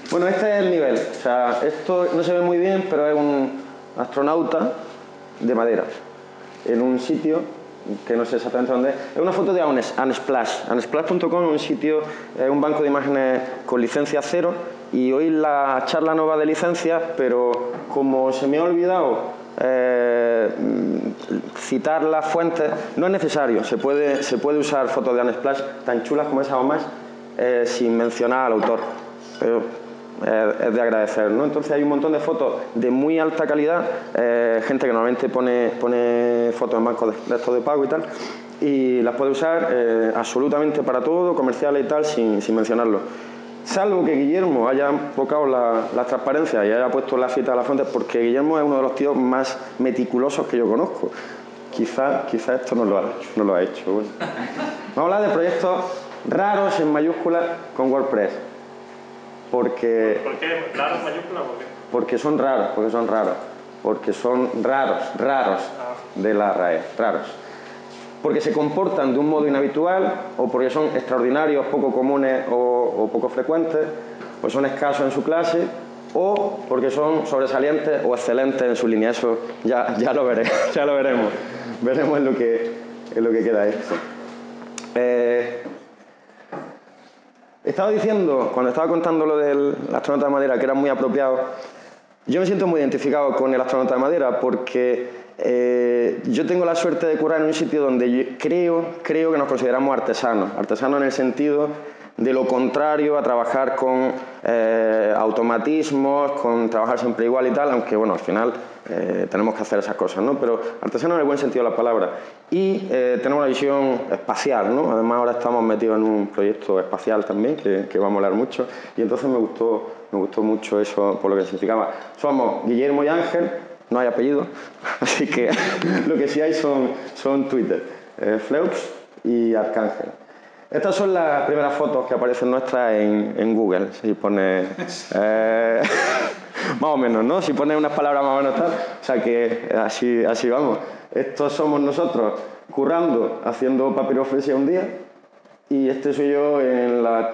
Bueno, este es el nivel. O sea, esto no se ve muy bien, pero es un astronauta de madera en un sitio que no sé exactamente dónde es. Es una foto de Unsplash. Unsplash.com es un sitio, es un banco de imágenes con licencia cero, y hoy la charla no va de licencias, pero como se me ha olvidado citar las fuentes, no es necesario. Se puede usar fotos de Unsplash tan chulas como esa o más sin mencionar al autor. Pero es de agradecer, ¿no? Entonces hay un montón de fotos de muy alta calidad, gente que normalmente pone fotos en bancos de estos de pago y tal, y las puede usar absolutamente para todo, comerciales y tal, sin mencionarlo. Salvo que Guillermo haya enfocado la transparencia y haya puesto la cita a la fuente, porque Guillermo es uno de los tíos más meticulosos que yo conozco. Quizá esto no lo ha hecho. Bueno. Vamos a hablar de proyectos raros en mayúsculas con WordPress. ¿Por qué raros en mayúsculas? Porque son raros. Porque son raros de la RAE, raros. Porque se comportan de un modo inhabitual, o porque son extraordinarios, poco comunes o poco frecuentes, o son escasos en su clase, o porque son sobresalientes o excelentes en su línea. Eso ya lo veremos. Veremos en lo que queda esto. Estaba diciendo, cuando estaba contando lo del astronauta de madera, que era muy apropiado. Yo me siento muy identificado con el astronauta de madera porque yo tengo la suerte de currar en un sitio donde yo creo que nos consideramos artesanos. Artesanos en el sentido de lo contrario a trabajar con automatismos, con trabajar siempre igual y tal, aunque bueno, al final tenemos que hacer esas cosas, ¿no? Pero artesanos en el buen sentido de la palabra. Y tenemos una visión espacial, ¿no? Además ahora estamos metidos en un proyecto espacial también, que va a molar mucho, y entonces me gustó mucho eso por lo que significaba. Somos Guillermo y Ángel, no hay apellido, así que lo que sí hay son Twitter, Fleux y Arcángel. Estas son las primeras fotos que aparecen nuestras en Google. Si pone más o menos, ¿no? Si pone unas palabras más o menos tal, o sea que así vamos. Estos somos nosotros currando, haciendo papiroflexia un día, y este soy yo en la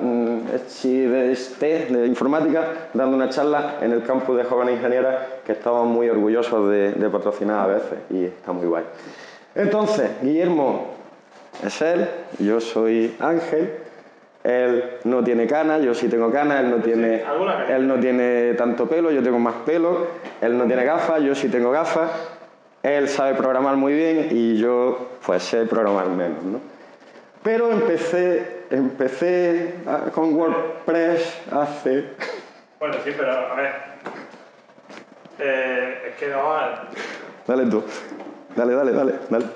de informática, dando una charla en el campus de jóvenes ingenieras, que estamos muy orgullosos de patrocinar a veces, y está muy guay. Entonces, Guillermo es él, yo soy Ángel, él no tiene canas, yo sí tengo canas, él no tiene tanto pelo, yo tengo más pelo, él no tiene gafas, yo sí tengo gafas, él sabe programar muy bien y yo pues sé programar menos, ¿no? Pero empecé con WordPress hace... Bueno, sí, pero a ver... es que no... Dale tú. Dale.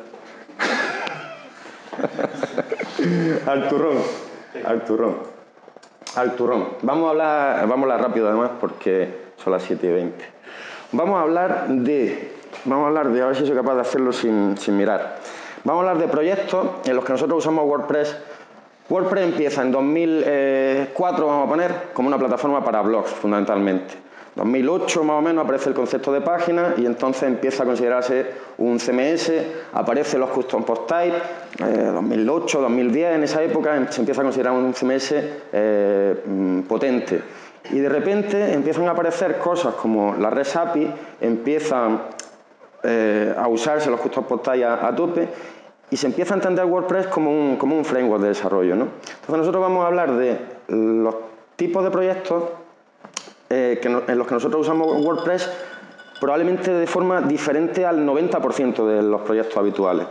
Al turrón. Vamos a hablar rápido además porque son las 7:20. Vamos a hablar de, a ver si soy capaz de hacerlo sin mirar. Vamos a hablar de proyectos en los que nosotros usamos WordPress. WordPress empieza en 2004, vamos a poner, como una plataforma para blogs, fundamentalmente. 2008 más o menos aparece el concepto de página y entonces empieza a considerarse un CMS, aparecen los custom post type, 2008, 2010, en esa época se empieza a considerar un CMS potente. Y de repente empiezan a aparecer cosas como la REST API, empiezan a usarse los custom post type a tope, y se empieza a entender WordPress como un framework de desarrollo, ¿no? Entonces nosotros vamos a hablar de los tipos de proyectos en los que nosotros usamos WordPress, probablemente de forma diferente al 90% de los proyectos habituales.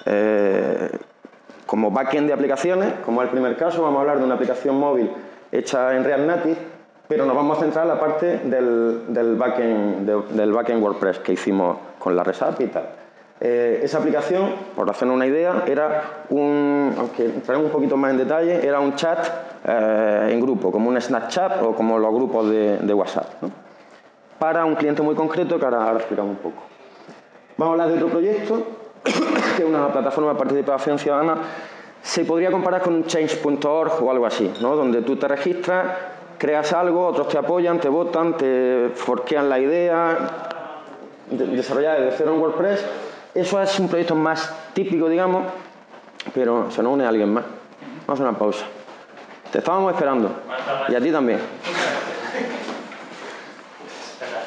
Como backend de aplicaciones, como es el primer caso, vamos a hablar de una aplicación móvil hecha en React Native, pero nos vamos a centrar en la parte del backend WordPress que hicimos con la REST API y tal. Esa aplicación, por hacernos una idea, era aunque entraremos un poquito más en detalle, era un chat en grupo, como un Snapchat o como los grupos de WhatsApp, ¿no? Para un cliente muy concreto que ahora explicamos un poco. Vamos a hablar de otro proyecto, que es una plataforma de participación ciudadana. Se podría comparar con un change.org o algo así, ¿no? Donde tú te registras, creas algo, otros te apoyan, te votan, te forquean la idea, desarrollar desde cero en WordPress. Eso es un proyecto más típico, digamos, pero se nos une alguien más. Vamos a hacer una pausa. Te estábamos esperando. Y a ti también.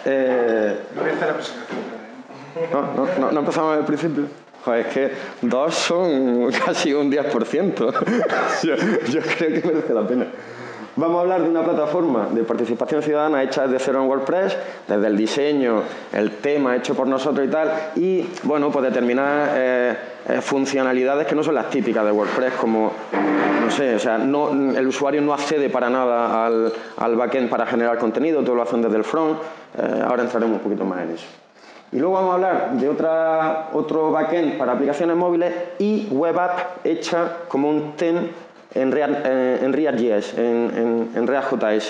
No voy a hacer la presentación. No empezamos al principio. Joder, es que 2 son casi un 10%. yo creo que merece la pena. Vamos a hablar de una plataforma de participación ciudadana hecha desde cero en WordPress, desde el diseño, el tema hecho por nosotros y tal, y bueno, pues determinar funcionalidades que no son las típicas de WordPress, como, no sé, o sea, el usuario no accede para nada al backend para generar contenido, todo lo hacen desde el front. Ahora entraremos un poquito más en eso. Y luego vamos a hablar de otro backend para aplicaciones móviles y web app hecha como un theme en React.js, en React.js.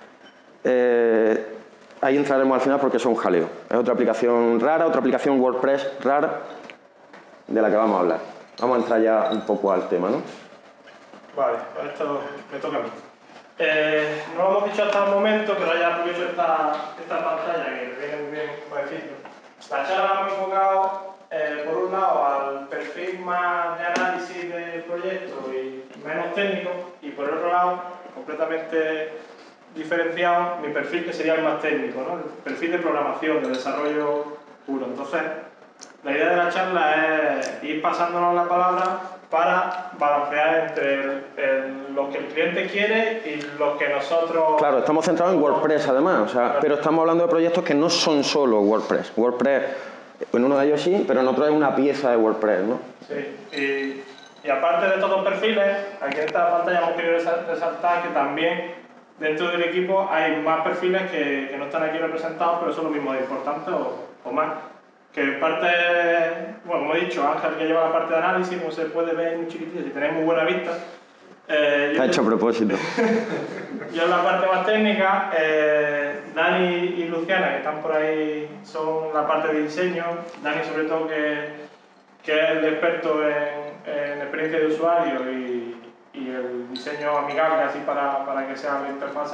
Ahí entraremos al final porque es un jaleo. Es otra aplicación rara, otra aplicación WordPress rara de la que vamos a hablar. Vamos a entrar ya un poco al tema, ¿no? Vale, pues esto me toca a mí. No lo hemos dicho hasta el momento, pero ya aprovecho esta pantalla que viene muy bien para decirlo. La charla la hemos enfocado, por un lado, al perfil más de análisis del proyecto y menos técnico, y por el otro lado, completamente diferenciado, mi perfil que sería el más técnico, ¿no? El perfil de programación, de desarrollo puro. Entonces, la idea de la charla es ir pasándonos la palabra para balancear entre lo que el cliente quiere y lo que nosotros... Claro, estamos centrados en WordPress además, o sea, claro. Pero estamos hablando de proyectos que no son solo WordPress. WordPress, en uno de ellos sí, pero en otro es una pieza de WordPress, ¿no? Sí, y aparte de estos dos perfiles, aquí en esta pantalla hemos querido resaltar que también dentro del equipo hay más perfiles que no están aquí representados, pero son los mismos de importantes o más. Que parte, bueno, como he dicho, Ángel que lleva la parte de análisis, como se puede ver muy chiquitito, si tenéis muy buena vista. Está hecho a propósito. Yo en la parte más técnica, Dani y Luciana, que están por ahí, son la parte de diseño. Dani sobre todo que es el experto en experiencia de usuario y el diseño amigable así para que sea la interfaz,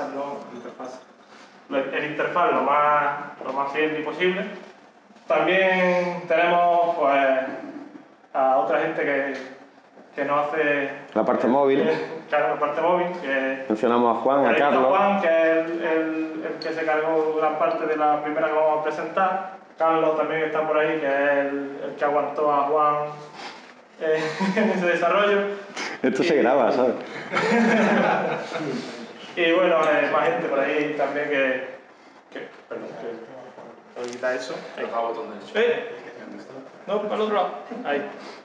el interfaz lo más friendly posible. También tenemos pues, a otra gente que nos hace... La parte móvil. Claro, la parte móvil. Mencionamos a Juan, a Carlos. Juan, que es el que se cargó gran parte de la primera que vamos a presentar. Carlos también está por ahí, que es el que aguantó a Juan en ese desarrollo. Esto se graba, ¿sabes? Y bueno, más gente por ahí también perdón, voy a quitar eso. Ahí. No, para el otro lado. Ahí.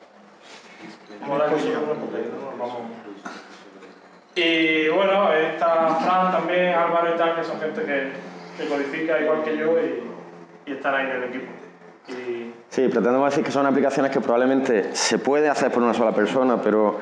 Y bueno, está Fran también, Álvaro y tal, que son gente que codifica igual que yo y están ahí en el equipo. Sí, pretendemos decir que son aplicaciones que probablemente se puede hacer por una sola persona, pero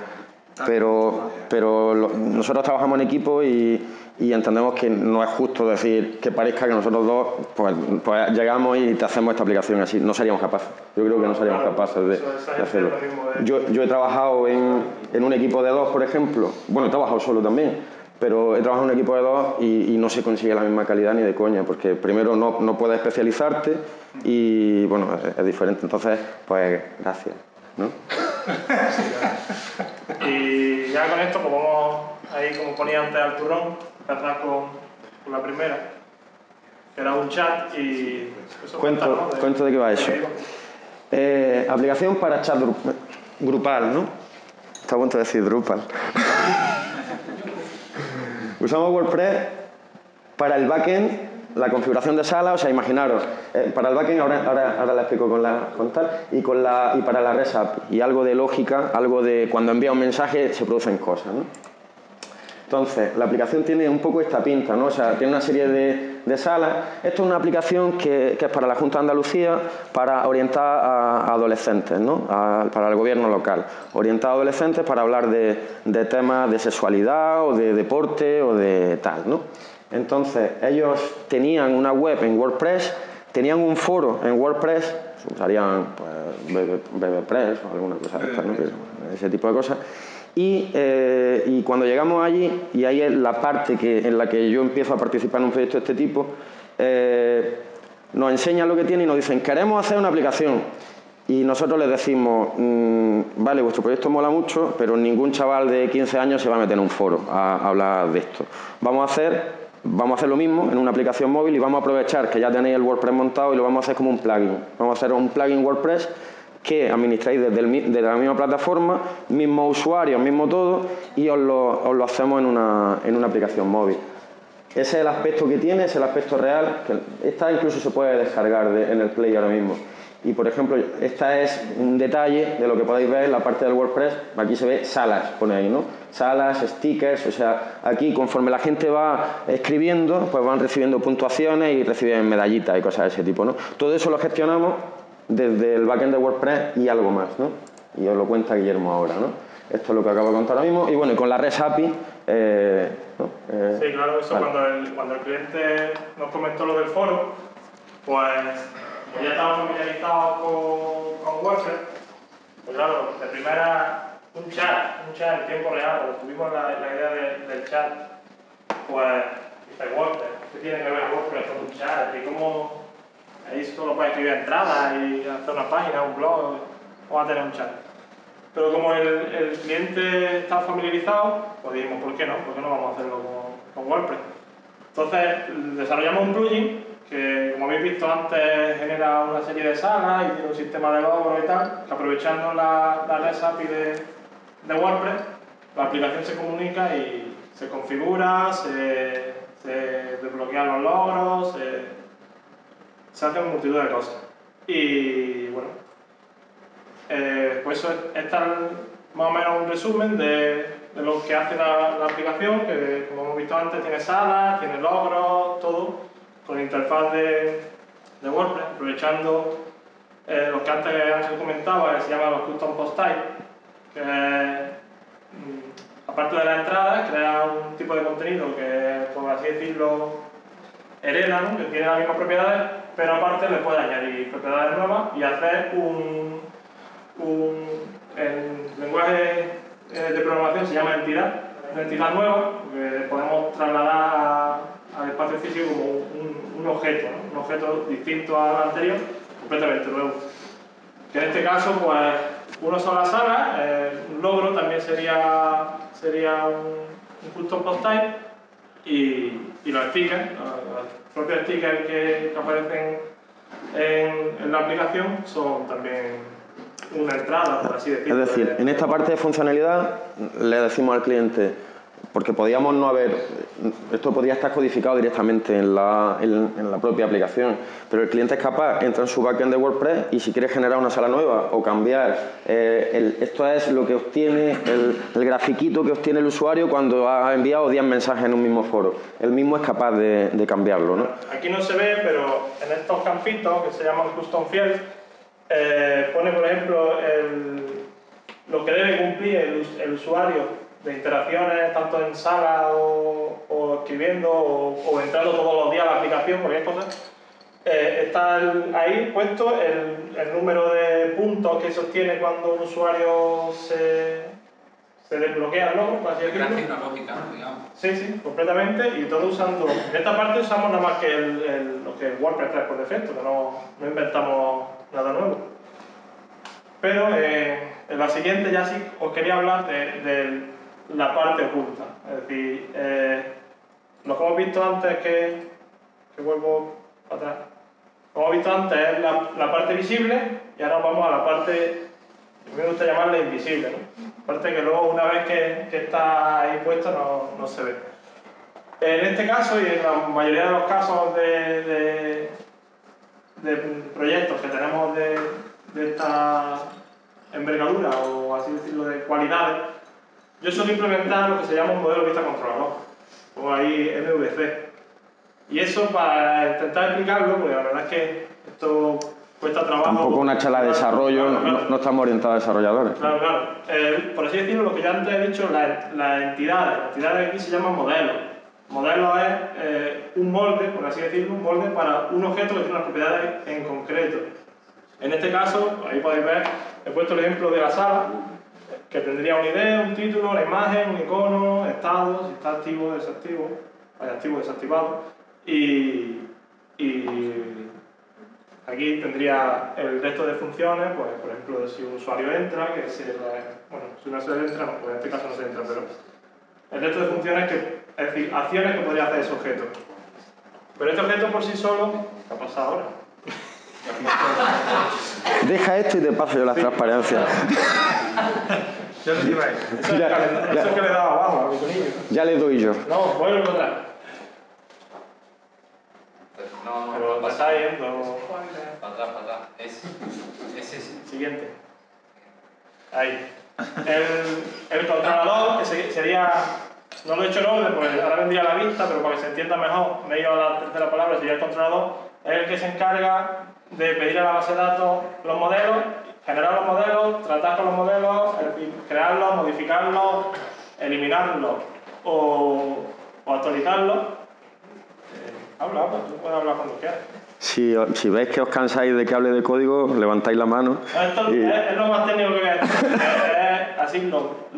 nosotros trabajamos en equipo y entendemos que no es justo decir que parezca que nosotros dos pues llegamos y te hacemos esta aplicación así. No seríamos capaces. Yo creo que no seríamos capaces de hacerlo. Yo he trabajado en un equipo de 2, por ejemplo. Bueno, he trabajado solo también, pero he trabajado en un equipo de 2 y no se consigue la misma calidad ni de coña, porque primero no puedes especializarte y bueno, es diferente. Entonces, pues gracias, ¿no? Y ya con esto, pues vamos ahí, como ponía antes al turrón, empezar con la primera, que era un chat y... Cuento de qué va eso. Aplicación para chat grupal, ¿no? Está a punto de decir Drupal. Usamos WordPress para el backend, la configuración de sala, o sea, imaginaros, para el backend, ahora la explico con tal, y para la REST API, y algo de lógica, algo de cuando envía un mensaje se producen cosas, ¿no? Entonces, la aplicación tiene un poco esta pinta, ¿no? O sea, tiene una serie de salas. Esto es una aplicación que es para la Junta de Andalucía, para orientar a adolescentes, ¿no? Para el gobierno local. Orientar a adolescentes para hablar de temas de sexualidad o de deporte o de tal, ¿no? Entonces, ellos tenían una web en WordPress, tenían un foro en WordPress, usarían pues, BBPress o alguna cosa de estas, ¿no? Ese tipo de cosas. Y cuando llegamos allí, y ahí es la parte en la que yo empiezo a participar en un proyecto de este tipo, nos enseñan lo que tiene y nos dicen, queremos hacer una aplicación. Y nosotros les decimos, vale, vuestro proyecto mola mucho, pero ningún chaval de 15 años se va a meter en un foro a hablar de esto. Vamos a hacer vamos a hacer lo mismo en una aplicación móvil y vamos a aprovechar que ya tenéis el WordPress montado y lo vamos a hacer como un plugin. Vamos a hacer un plugin WordPress que administráis desde la misma plataforma, mismo usuario, mismo todo, y os lo hacemos en una aplicación móvil. Ese es el aspecto que tiene, es el aspecto real. Que esta incluso se puede descargar en el Play ahora mismo. Y por ejemplo, esta es un detalle de lo que podéis ver en la parte del WordPress. Aquí se ve salas, pone ahí, ¿no? Salas, stickers, o sea, aquí conforme la gente va escribiendo, pues van recibiendo puntuaciones y reciben medallitas y cosas de ese tipo, ¿no? Todo eso lo gestionamos desde el backend de WordPress y algo más, ¿no? Y os lo cuenta Guillermo ahora, ¿no? Esto es lo que acabo de contar ahora mismo. Y bueno, y con la REST API, ¿no? Sí, claro, eso vale. cuando el cliente nos comentó lo del foro, pues como ya estamos familiarizados con WordPress, pues claro, de primera un chat en tiempo real, cuando tuvimos la idea del chat, pues dice WordPress, ¿qué tiene que ver WordPress con un chat? ¿Y cómo ahí solo puedes escribir entradas y hacer una página, un blog, o va a tener un chat? Pero como el cliente está familiarizado, pues dijimos, ¿por qué no? ¿Por qué no vamos a hacerlo con WordPress? Entonces, desarrollamos un plugin que, como habéis visto antes, genera una serie de salas y tiene un sistema de logros y tal, que aprovechando la REST API de WordPress, la aplicación se comunica y se configura, se desbloquean los logros, se hacen multitud de cosas. Y bueno, pues eso es más o menos un resumen de lo que hace la aplicación, que como hemos visto antes tiene salas, tiene logros, todo, con interfaz de WordPress, aprovechando lo que antes Ángel comentaba, que se llama los Custom Post Type, que aparte de las entradas, crea un tipo de contenido que, por así decirlo, hereda, ¿no? Que tiene las mismas propiedades, pero aparte le puede añadir propiedades nuevas y hacer el lenguaje de programación se llama entidad, una entidad nueva, que podemos trasladar al espacio físico como un objeto, ¿no? Un objeto distinto al anterior, completamente nuevo. Que en este caso, pues, una sola sala, un logro también sería un custom post type, y los stickers, los propios stickers que aparecen en la aplicación son también una entrada, por así decirlo. Es decir, en esta parte de funcionalidad le decimos al cliente, porque podíamos no haber, esto podría estar codificado directamente en la propia aplicación, pero el cliente es capaz, entra en su backend de WordPress y si quiere generar una sala nueva o cambiar, esto es lo que obtiene, el grafiquito que obtiene el usuario cuando ha enviado 10 mensajes en un mismo foro. Él mismo es capaz de cambiarlo, ¿no? Aquí no se ve, pero en estos campitos que se llaman custom fields, pone, por ejemplo, lo que debe cumplir el usuario de interacciones, tanto en sala o escribiendo o entrando todos los días a la aplicación, cualquier cosa. Está ahí puesto el número de puntos que se obtiene cuando un usuario se desbloquea el logro, por así decirlo. Gracias una lógica, digamos. Sí, sí, completamente, y todo usando... En esta parte usamos nada más que lo que WordPress trae por defecto, que no inventamos nada nuevo. Pero en la siguiente ya sí os quería hablar de la parte oculta. Es decir, lo que hemos visto antes, que vuelvo para atrás, como hemos visto antes es la parte visible, y ahora vamos a la parte, me gusta llamarla invisible, ¿no? Parte que luego una vez que está ahí puesta no se ve. En este caso y en la mayoría de los casos de proyectos que tenemos de esta envergadura o así decirlo de cualidades, yo suelo implementar lo que se llama un modelo vista controlador, o ahí MVC. Y eso para intentar explicarlo, porque la verdad es que esto cuesta trabajo. Tampoco una charla de desarrollo, claro. No estamos orientados a desarrolladores. Claro, claro. Por así decirlo, lo que yo antes he dicho, las entidades aquí se llaman modelos. Modelo es un molde, por así decirlo, un molde para un objeto que tiene unas propiedades en concreto. En este caso, ahí podéis ver, he puesto el ejemplo de la sala, que tendría una idea, un título, una imagen, un icono, estado, si está activo o desactivo, activo o desactivado, y aquí tendría el resto de funciones, pues por ejemplo, si un usuario entra, que si un usuario entra, no, pues en este caso no se entra, pero el resto de funciones que es decir, acciones que podría hacer ese objeto. Pero este objeto por sí solo, ¿qué ha pasado ahora? Deja esto y te paso yo las transparencias. Ya lo lleváis. Eso es que le daba abajo a mi conillo. Ya le doy yo. No, vuelvo a atrás. No, Pero te está yendo. Para atrás, para atrás. Es ese. Siguiente. Ahí. El controlador, que sería. No lo he hecho en orden, porque ahora vendría a la vista, pero para que se entienda mejor, me he ido a la tercera palabra, sería el controlador, es el que se encarga de pedir a la base de datos los modelos, generar los modelos, tratar con los modelos, crearlos, modificarlos, eliminarlos o actualizarlos. Habla, tú puedes hablar cuando quieras. Si veis que os cansáis de que hable de código, levantáis la mano. Esto es lo más técnico que voy a decir. Es así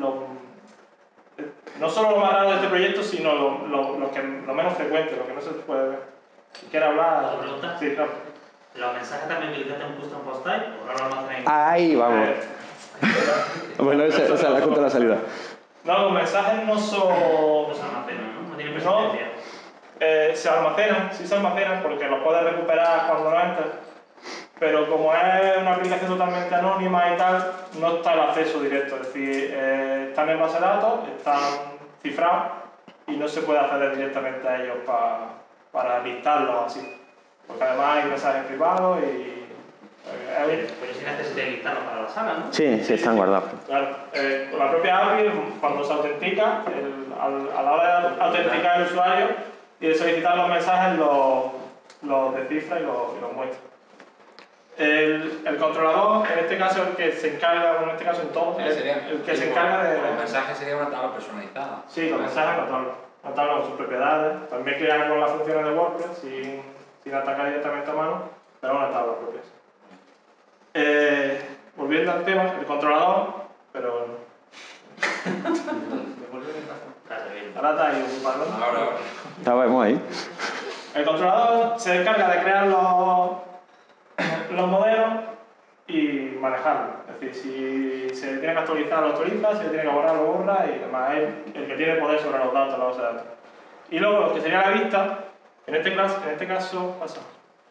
no solo lo más raro de este proyecto, sino lo menos frecuente, lo que no se puede ver. Si quieres hablar... ¿Puedo preguntar? Sí, claro. ¿Los mensajes también utilizaste en custom post type o no lo almacenáis? Ahí vamos. Bueno, esa es la junta de la salida. No, los mensajes no son... No se almacenan, ¿no? No tienen presidencia. Se almacenan, sí se almacenan porque los puedes recuperar cuando no entres, pero como es una aplicación totalmente anónima y tal, no está el acceso directo, es decir, están en base de datos, están cifrados y no se puede acceder directamente a ellos para listarlos así, porque además hay mensajes privados y... Pero sí necesitas listarlos para la sala, ¿no? Sí, están guardados. Claro, con la propia API, cuando se autentica, a la hora de autenticar el usuario y de solicitar los mensajes, los descifra y los muestra. El controlador, en este caso, el que se encarga, bueno, en este caso en todo, el que se encarga de... Los mensajes sería una tabla personalizada. Sí, los mensajes la tabla con sus propiedades, también crean con las funciones de WordPress sin atacar directamente a mano, pero una tabla propia. Volviendo al tema, el controlador, pero... Ahora está ahí ocupado. Ahora. Estábamos ahí. El controlador se encarga de crear los modelos y manejarlos. Es decir, si se tiene que actualizar, lo actualiza, si se tiene que borrar, lo borra y demás. Es el que tiene poder sobre los datos, la base de datos. Y luego, lo que sería la vista, en este caso pasa.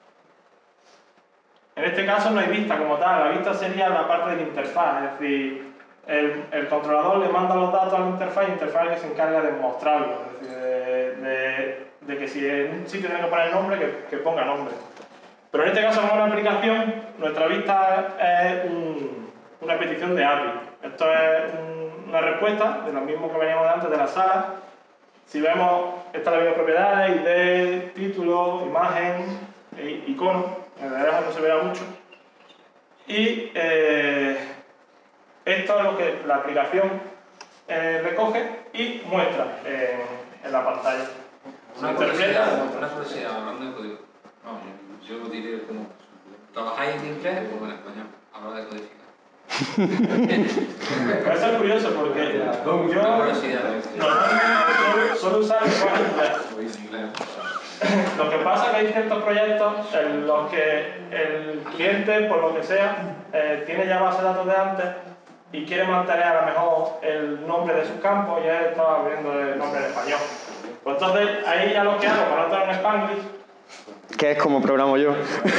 En este caso no hay vista como tal, la vista sería la parte de la interfaz, es decir, el controlador le manda los datos a la interfaz y la interfaz es que se encarga de mostrarlo, es decir, de que si en un sitio tiene que poner nombre, que ponga nombre. Pero en este caso, como una aplicación, nuestra vista es una petición de API. Esto es una respuesta de lo mismo que veníamos de antes de la sala. Si vemos, estas las mismas propiedades, ID, título, imagen, icono. En el derecho no se verá mucho. Y esto es lo que la aplicación recoge y muestra en la pantalla. Una curiosidad, hablando de código. No, yo diré como... ¿Trabajáis en inglés o en español? A la hora de codificar. Eso es curioso porque yo normalmente suelo usar el lenguaje inglés. Lo que pasa es que hay ciertos proyectos en los que el cliente, por lo que sea, tiene ya base de datos de antes y quiere mantener a lo mejor el nombre de sus campos y él está abriendo el nombre en español. Pues entonces ahí ya lo que hago para no tener un Spanglish, Que es como programo yo.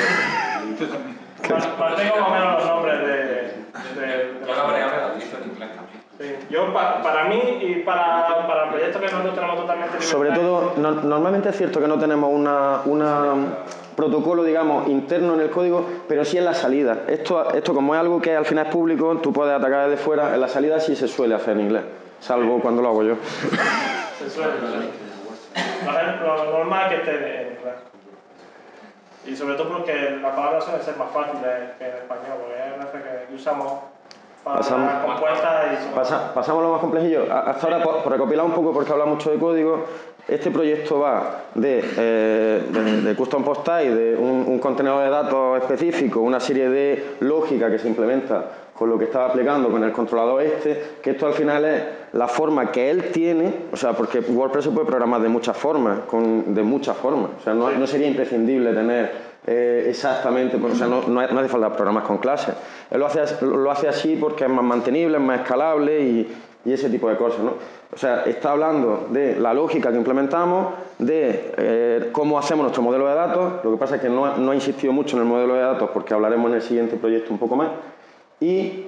mantengo más o menos los nombres de Yo la variable la utilizo en inglés también. sí. Yo para mí y para proyectos que nosotros tenemos totalmente libertad. Sobre todo, normalmente es cierto que no tenemos un protocolo, digamos, interno en el código, pero sí en la salida. Esto como es algo que al final es público, tú puedes atacar desde fuera, en la salida sí se suele hacer en inglés, salvo cuando lo hago yo. Se suele. Lo normal es que esté en inglés. Y sobre todo porque las palabras suelen ser más fáciles que en español, porque hay veces que usamos palabras compuestas y... Pasamos lo más complejillo. Hasta ahora, por recopilar un poco, porque habla mucho de código, este proyecto va de custom post type, de un contenedor de datos específico, una serie de lógica que se implementa con lo que estaba aplicando con el controlador que esto al final es la forma que él tiene, o sea, porque WordPress se puede programar de muchas formas, o sea, no sería imprescindible tener exactamente, o sea, no hace falta programas con clases. Él lo hace así porque es más mantenible, es más escalable y ese tipo de cosas, ¿no? O sea, está hablando de la lógica que implementamos, de cómo hacemos nuestro modelo de datos. Lo que pasa es que no he insistido mucho en el modelo de datos porque hablaremos en el siguiente proyecto un poco más. Y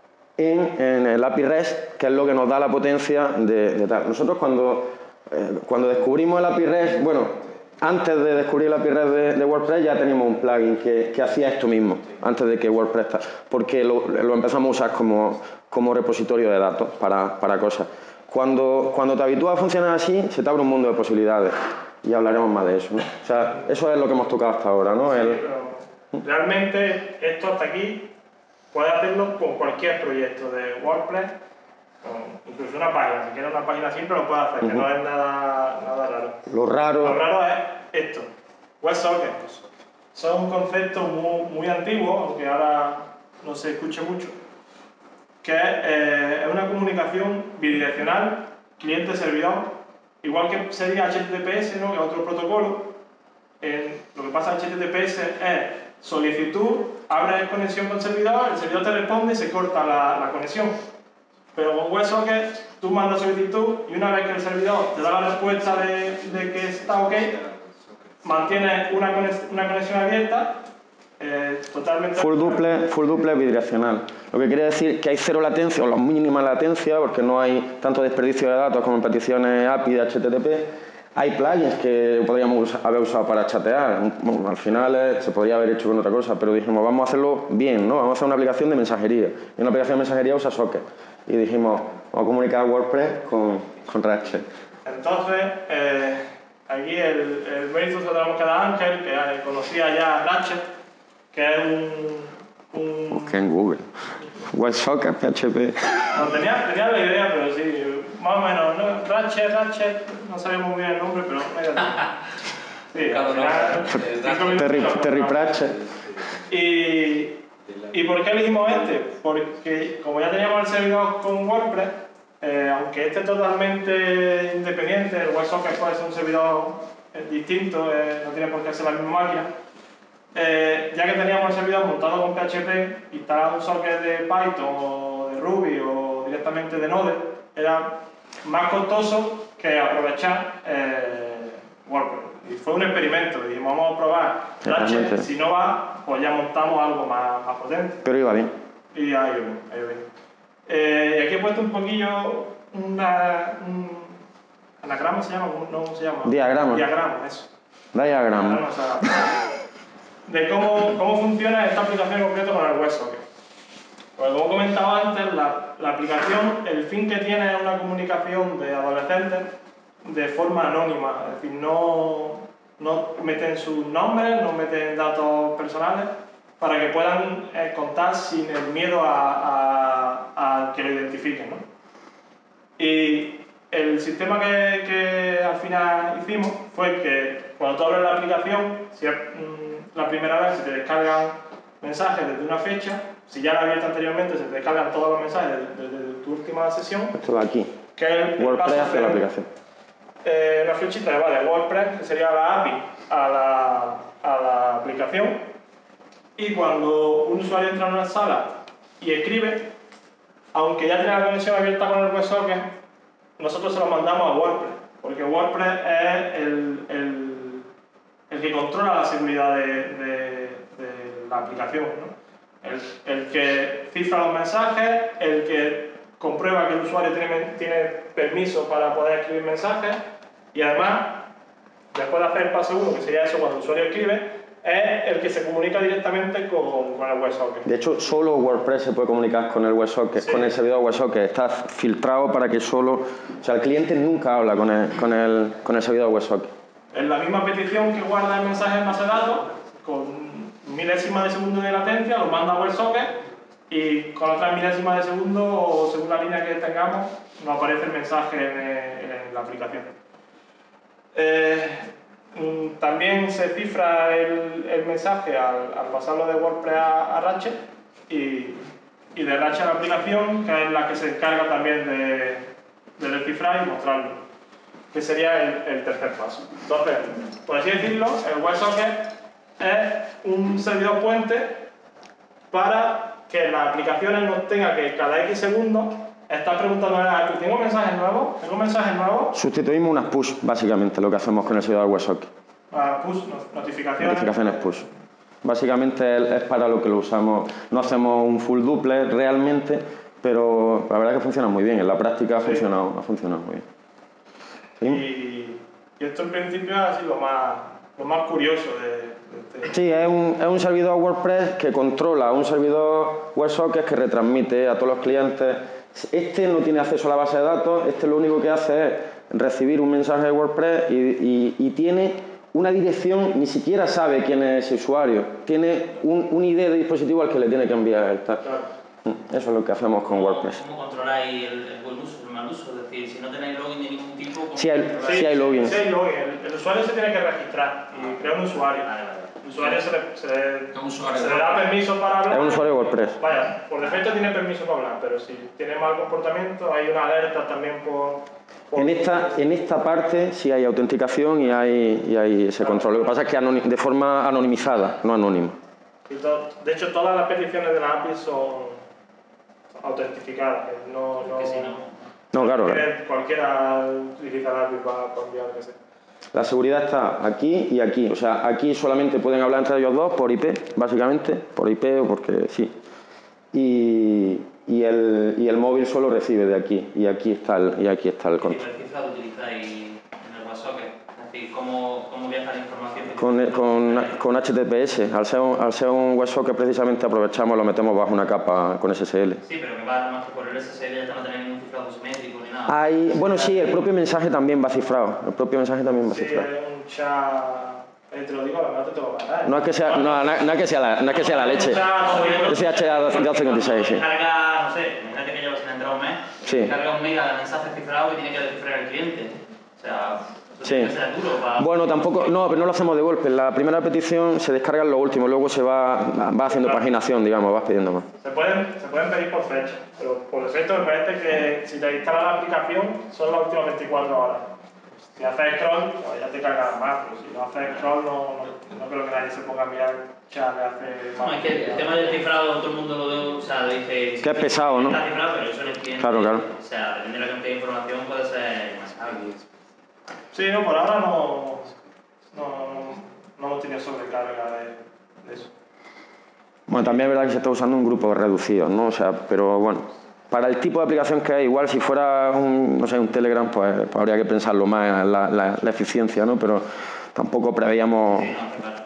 en el API REST, que es lo que nos da la potencia de tal. Nosotros cuando descubrimos el API REST, bueno, antes de descubrir el API REST de WordPress ya teníamos un plugin que hacía esto mismo, antes de que WordPress porque lo empezamos a usar como repositorio de datos para cosas. Cuando te habitúas a funcionar así, se te abre un mundo de posibilidades y hablaremos más de eso, ¿no? O sea, eso es lo que hemos tocado hasta ahora, ¿no? Sí, pero realmente esto hasta aquí puedes hacerlo con cualquier proyecto de WordPress, incluso una página. Si quieres una página simple lo puedes hacer, que no es nada raro. Lo raro es esto, WebSockets. Son un concepto muy antiguo, aunque ahora no se escuche mucho, que es una comunicación bidireccional cliente-servidor, igual que sería HTTPS, ¿no? Que es otro protocolo. Lo que pasa en HTTPS es solicitud, abres conexión con el servidor te responde y se corta la conexión. Pero con WebSockets tú mandas solicitud y una vez que el servidor te da la respuesta de que está ok, mantienes una conexión abierta totalmente... Full duple bidireccional. Lo que quiere decir que hay cero latencia o la mínima latencia, porque no hay tanto desperdicio de datos como en peticiones API de HTTP. Hay plugins que podríamos haber usado para chatear. Bueno, al final se podría haber hecho con otra cosa, pero dijimos, vamos a hacerlo bien, ¿no? Vamos a hacer una aplicación de mensajería. Y una aplicación de mensajería usa socket. Y dijimos, vamos a comunicar WordPress con Ratchet. Entonces, aquí el mérito se lo tenemos que dar a Ángel, que conocía ya Ratchet, que es un... Busqué en Google. WebSocket, PHP. No, tenía la idea, pero sí, más o menos, ¿no? Ratchet, no sabemos muy bien el nombre, pero medio sí, al final, Terry Pratchett. ¿Y por qué elegimos este? Porque como ya teníamos el servidor con WordPress, aunque este es totalmente independiente, el WebSocket puede ser un servidor distinto, no tiene por qué ser la misma máquina. Ya que teníamos el servidor montado con PHP, instalar un socket de Python o de Ruby o directamente de Node era más costoso que aprovechar WordPress. Y fue un experimento, dijimos vamos a probar Ratchet, si no va, pues ya montamos algo más potente. Pero iba bien. Y ha ido bien. Y aquí he puesto un poquillo un anagrama, ¿se llama? No, ¿se llama? Diagrama, eso. Diagrama. O sea, de cómo funciona esta aplicación en concreto con el WebSocket. Pues como comentaba antes, la aplicación, el fin que tiene es una comunicación de adolescentes de forma anónima, es decir, no meten sus nombres, no meten datos personales, para que puedan contar sin el miedo a que lo identifiquen, ¿no? Y el sistema que al final hicimos fue que cuando tú abres la aplicación, si es la primera vez se te descargan mensajes desde una fecha, si ya la abierto anteriormente se te descargan todos los mensajes desde tu última sesión. Esto de aquí. Que es WordPress hace la aplicación. Una flechita de WordPress, que sería la API a la aplicación. Y cuando un usuario entra en una sala y escribe, aunque ya tenga la conexión abierta con el WebSocket, nosotros se lo mandamos a WordPress, porque WordPress es el que controla la seguridad de la aplicación, ¿no? El que cifra los mensajes, el que comprueba que el usuario tiene permiso para poder escribir mensajes y además, después de hacer el paso 1, que sería eso cuando el usuario escribe, es el que se comunica directamente con el WebSocket. De hecho, solo WordPress se puede comunicar con el WebSocket, sí. Con el servidor WebSocket. Está filtrado para que solo... O sea, el cliente nunca habla con el servidor WebSocket. En la misma petición que guarda el mensaje en base de datos, con milésimas de segundo de latencia, lo manda a WebSocket y con otras milésimas de segundo, o según la línea que tengamos, nos aparece el mensaje en la aplicación. También se cifra el mensaje al pasarlo de WordPress a Ratchet y de Ratchet a la aplicación, que es la que se encarga también de descifrar y mostrarlo, que sería el tercer paso. Entonces, por así decirlo, el WebSocket es un servidor puente para que las aplicaciones no tengan que cada X segundos Estás preguntando a API, ¿tengo mensajes nuevos? ¿Tengo mensajes nuevos? Sustituimos unas push, básicamente, lo que hacemos con el servidor WebSocket. Push, notificaciones. Notificaciones push. Básicamente es para lo que lo usamos. No hacemos un full duplex realmente, pero la verdad es que funciona muy bien. En la práctica ha funcionado muy bien. ¿Sí? Y esto en principio ha sido lo más curioso de este. Sí, es un servidor WordPress que controla un servidor WebSocket que retransmite a todos los clientes. Este no tiene acceso a la base de datos, este lo único que hace es recibir un mensaje de WordPress y tiene una dirección, ni siquiera sabe quién es ese usuario, tiene un ID de dispositivo al que le tiene que enviar el tag. Claro. Eso es lo que hacemos con WordPress. ¿Cómo controláis el buen uso, el mal uso? Es decir, si no tenéis login de ningún tipo, ¿cómo Sí hay login. Sí hay login. El usuario se tiene que registrar y crear un usuario. El usuario se le da permiso para hablar. Es un usuario de WordPress. Vaya, por defecto tiene permiso para hablar, pero si tiene mal comportamiento hay una alerta también por en esta parte sí hay autenticación y hay ese control. Lo que pasa es que de forma anonimizada, no anónima. De hecho, todas las peticiones de la API son autentificadas. No, claro. Cualquiera utiliza la API para enviar que sea. La seguridad está aquí y aquí. O sea, aquí solamente pueden hablar entre ellos dos por IP, básicamente, por IP o porque sí. Y el móvil solo recibe de aquí. Y aquí está el control. ¿Qué tipo de cifrado utilizáis en el WebSocket? Es decir, ¿cómo viaja la información? Con HTTPS. Al ser un WebSocket precisamente aprovechamos, lo metemos bajo una capa con SSL. Sí, pero que va más que por el SSL ya no tenéis ningún cifrado simétrico ni nada. Bueno, sí, el propio mensaje también va cifrado. Sí, es un chat. Te lo digo, la verdad te lo va a dar. No es que sea la leche. Es HA256, sí. Carga, no sé, imagínate que llevas en entrada un mes. Sí. Carga un mega de mensaje cifrado y tiene que descifrar el cliente. O sea, eso Sí. tiene que ser duro para... Bueno, tampoco, no, pero no lo hacemos de golpe. En la primera petición se descargan lo último, luego se va haciendo paginación, digamos, vas pidiendo más. Se pueden pedir por fecha, pero por defecto me parece que si te instalas la aplicación son las últimas 24 horas. Si haces scroll, pues ya te cargas más, pero si no haces scroll no creo que nadie se ponga a mirar chat de hace más. No, es que el tema del cifrado todo el mundo lo dice... Que es pesado, ¿no? Está cifrado, pero eso en el cliente... Claro. O sea, depende de la cantidad de información puede ser más caro. Sí, no, por ahora no hemos tenido sobrecarga de eso. Bueno, también es verdad que se está usando un grupo reducido, ¿no? O sea, pero bueno, para el tipo de aplicación que hay, igual si fuera un Telegram, pues habría que pensarlo más en la eficiencia, ¿no? Pero tampoco preveíamos... Sí, no, claro.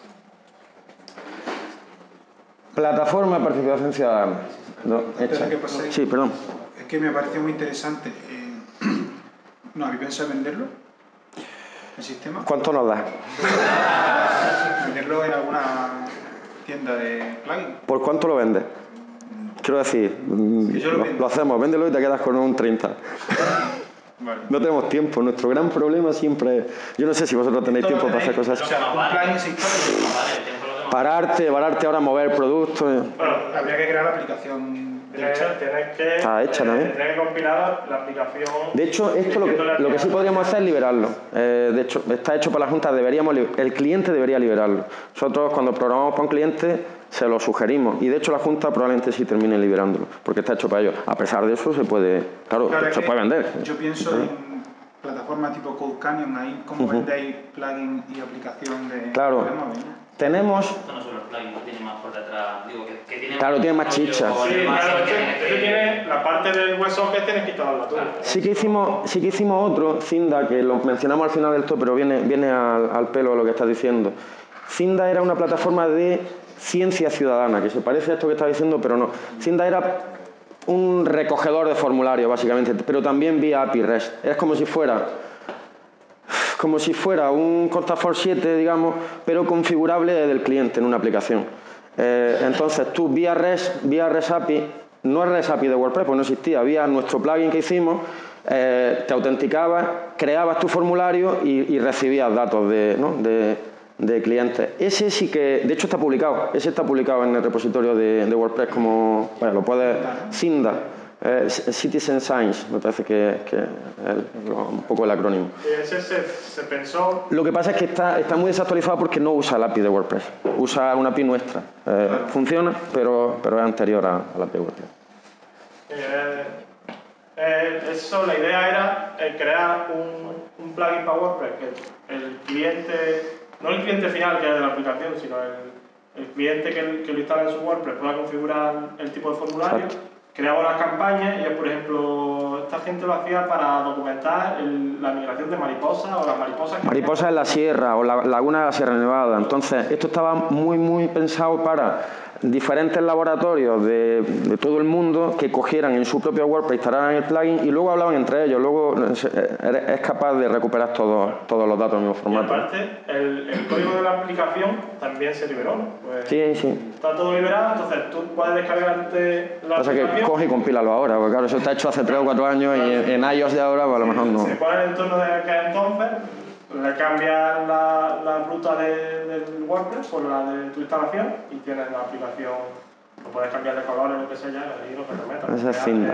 Plataforma de participación ciudadana. Sí, perdón. Es que me pareció muy interesante. ¿No habéis pensado en venderlo? ¿El sistema? ¿Cuánto nos da? ¿Venderlo en alguna tienda de plugin? ¿Por cuánto lo vendes? Quiero decir, lo hacemos, véndelo y te quedas con un 30. Vale. No tenemos tiempo, nuestro gran problema siempre es... Yo no sé si vosotros tenéis tiempo para hacer cosas así. O sea, un plugin se instala. Pararte ahora a mover productos... Bueno, Habría que crear la aplicación. Está hecha también. Tener que compilar la aplicación. De hecho, esto lo que sí podríamos hacer es liberarlo. De hecho, está hecho por la Junta, el cliente debería liberarlo. Nosotros cuando programamos para un cliente se lo sugerimos y de hecho la Junta probablemente sí termine liberándolo, porque está hecho para ello. A pesar de eso se puede, claro se puede vender. Yo pienso en plataformas tipo CodeCanyon, ahí cómo vendéis plugin y aplicación de móvil. Tenemos... Esto no solo el plugin, tiene más por detrás, digo, que tiene... Claro, tiene más chicha. Sí, claro, este tiene la parte del WebSocket tienes que instalarla tú. Sí que hicimos otro, Cinda, que lo mencionamos al final del todo, pero viene al pelo de lo que estás diciendo. Cinda era una plataforma de ciencia ciudadana, que se parece a esto que estás diciendo, pero no. Cinda era un recogedor de formularios, básicamente, pero también vía API REST. Es como si fuera un Contact 7, digamos, pero configurable desde el cliente en una aplicación. Entonces tú vía REST API, no es REST API de WordPress, pues no existía, vía nuestro plugin que hicimos, te autenticabas, creabas tu formulario y recibías datos de clientes. Ese sí que, de hecho está publicado en el repositorio de WordPress como, bueno, lo puedes, Cinda. Citizen Science, me parece que es un poco el acrónimo. Ese se pensó... Lo que pasa es que está muy desactualizado porque no usa la API de WordPress, usa una API nuestra. Funciona, pero es anterior a la API de WordPress. Eso, la idea era crear un plugin para WordPress que el cliente, no el cliente final que es de la aplicación, sino el cliente que lo instala en su WordPress pueda configurar el tipo de formulario. Exacto. Creamos las campañas y, por ejemplo, esta gente lo hacía para documentar la migración de mariposas o las mariposas... Mariposas en la sierra o la laguna de la Sierra Nevada. Entonces, esto estaba muy pensado para diferentes laboratorios de todo el mundo que cogieran en su propio WordPress, instalaran el plugin y luego hablaban entre ellos. Luego es capaz de recuperar todos los datos en el mismo formato. Y aparte, el código de la aplicación también se liberó, ¿no? Pues sí. Está todo liberado, entonces tú puedes descargarte la aplicación. Que coge y compílalo ahora, porque claro, eso está hecho hace 3 o 4 años y en iOS de ahora pues a lo mejor no. Se pone el entorno de que entonces, le cambias la ruta del WordPress por la de tu instalación y tienes la aplicación, lo puedes cambiar de colores, lo que sea, y lo que te metas. Esa es fin.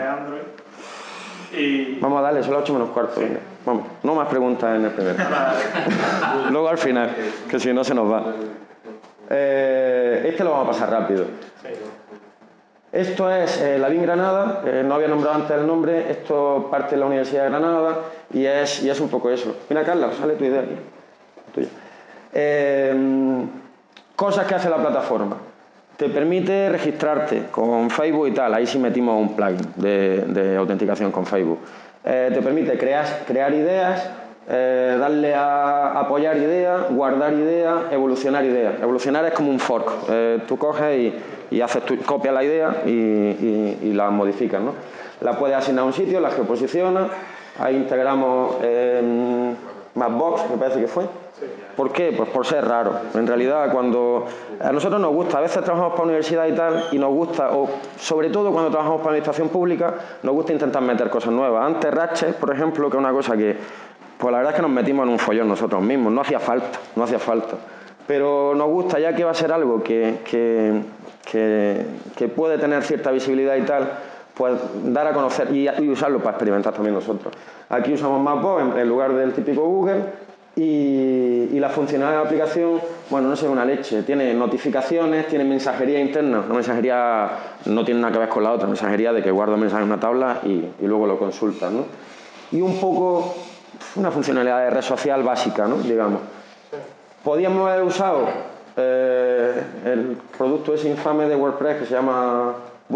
Vamos a darle, son las 8 menos cuarto. Sí. Vamos, no más preguntas en el primero. Luego al final, que si no se nos va. Este lo vamos a pasar rápido. Sí. Esto es la BIM Granada, no había nombrado antes el nombre, esto parte de la Universidad de Granada y es un poco eso. Mira, Carla, sale tu idea aquí. Tuya. Cosas que hace la plataforma. Te permite registrarte con Facebook y tal, ahí sí metimos un plugin de autenticación con Facebook. Te permite crear ideas, darle a apoyar ideas, guardar ideas, evolucionar ideas. Evolucionar es como un fork. Tú coges y haces copias la idea y la modificas, ¿no? La puedes asignar a un sitio, la geoposicionas, ahí integramos Mapbox, me parece que fue. ¿Por qué? Pues por ser raro. En realidad, cuando a nosotros nos gusta, a veces trabajamos para universidad y tal, y nos gusta, o sobre todo cuando trabajamos para administración pública, nos gusta intentar meter cosas nuevas. Antes Ratchet, por ejemplo, que es una cosa que, pues la verdad es que nos metimos en un follón nosotros mismos, no hacía falta. Pero nos gusta, ya que va a ser algo que puede tener cierta visibilidad y tal, pues dar a conocer y usarlo para experimentar también nosotros. Aquí usamos Mapbox en lugar del típico Google. Y la funcionalidad de la aplicación, bueno, no sé, una leche. Tiene notificaciones, tiene mensajería interna. Una mensajería no tiene nada que ver con la otra. Mensajería de que guardo mensaje en una tabla y luego lo consultas, ¿no? Y un poco una funcionalidad de red social básica, ¿no? Digamos. Podíamos haber usado el producto ese infame de WordPress que se llama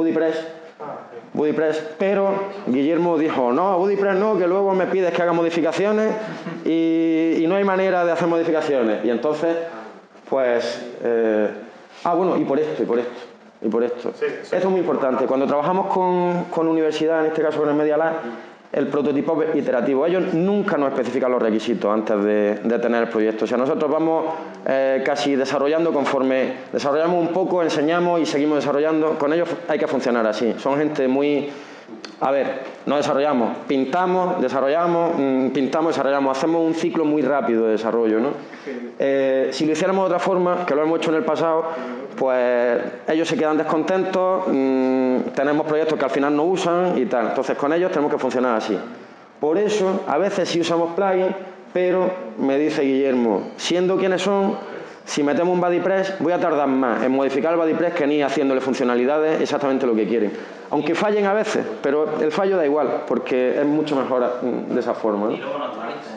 BuddyPress, pero Guillermo dijo, no, BuddyPress no, que luego me pides que haga modificaciones y no hay manera de hacer modificaciones. Y entonces, pues, bueno, y por esto. Sí. Esto es muy importante. Cuando trabajamos con universidad, en este caso con el Media Lab, el prototipo iterativo. Ellos nunca nos especifican los requisitos antes de tener el proyecto. O sea, nosotros vamos casi desarrollando conforme desarrollamos un poco, enseñamos y seguimos desarrollando. Con ellos hay que funcionar así. Son gente muy... A ver, no desarrollamos, pintamos, desarrollamos, desarrollamos. Hacemos un ciclo muy rápido de desarrollo, ¿no? Si lo hiciéramos de otra forma, que lo hemos hecho en el pasado, pues ellos se quedan descontentos, tenemos proyectos que al final no usan y tal. Entonces con ellos tenemos que funcionar así. Por eso, a veces sí usamos plugins, pero me dice Guillermo, siendo quienes son, si metemos un BuddyPress, voy a tardar más en modificar el BuddyPress que ni haciéndole funcionalidades exactamente lo que quieren. Aunque fallen a veces, pero el fallo da igual, porque es mucho mejor de esa forma, ¿no? Y luego lo actualizas.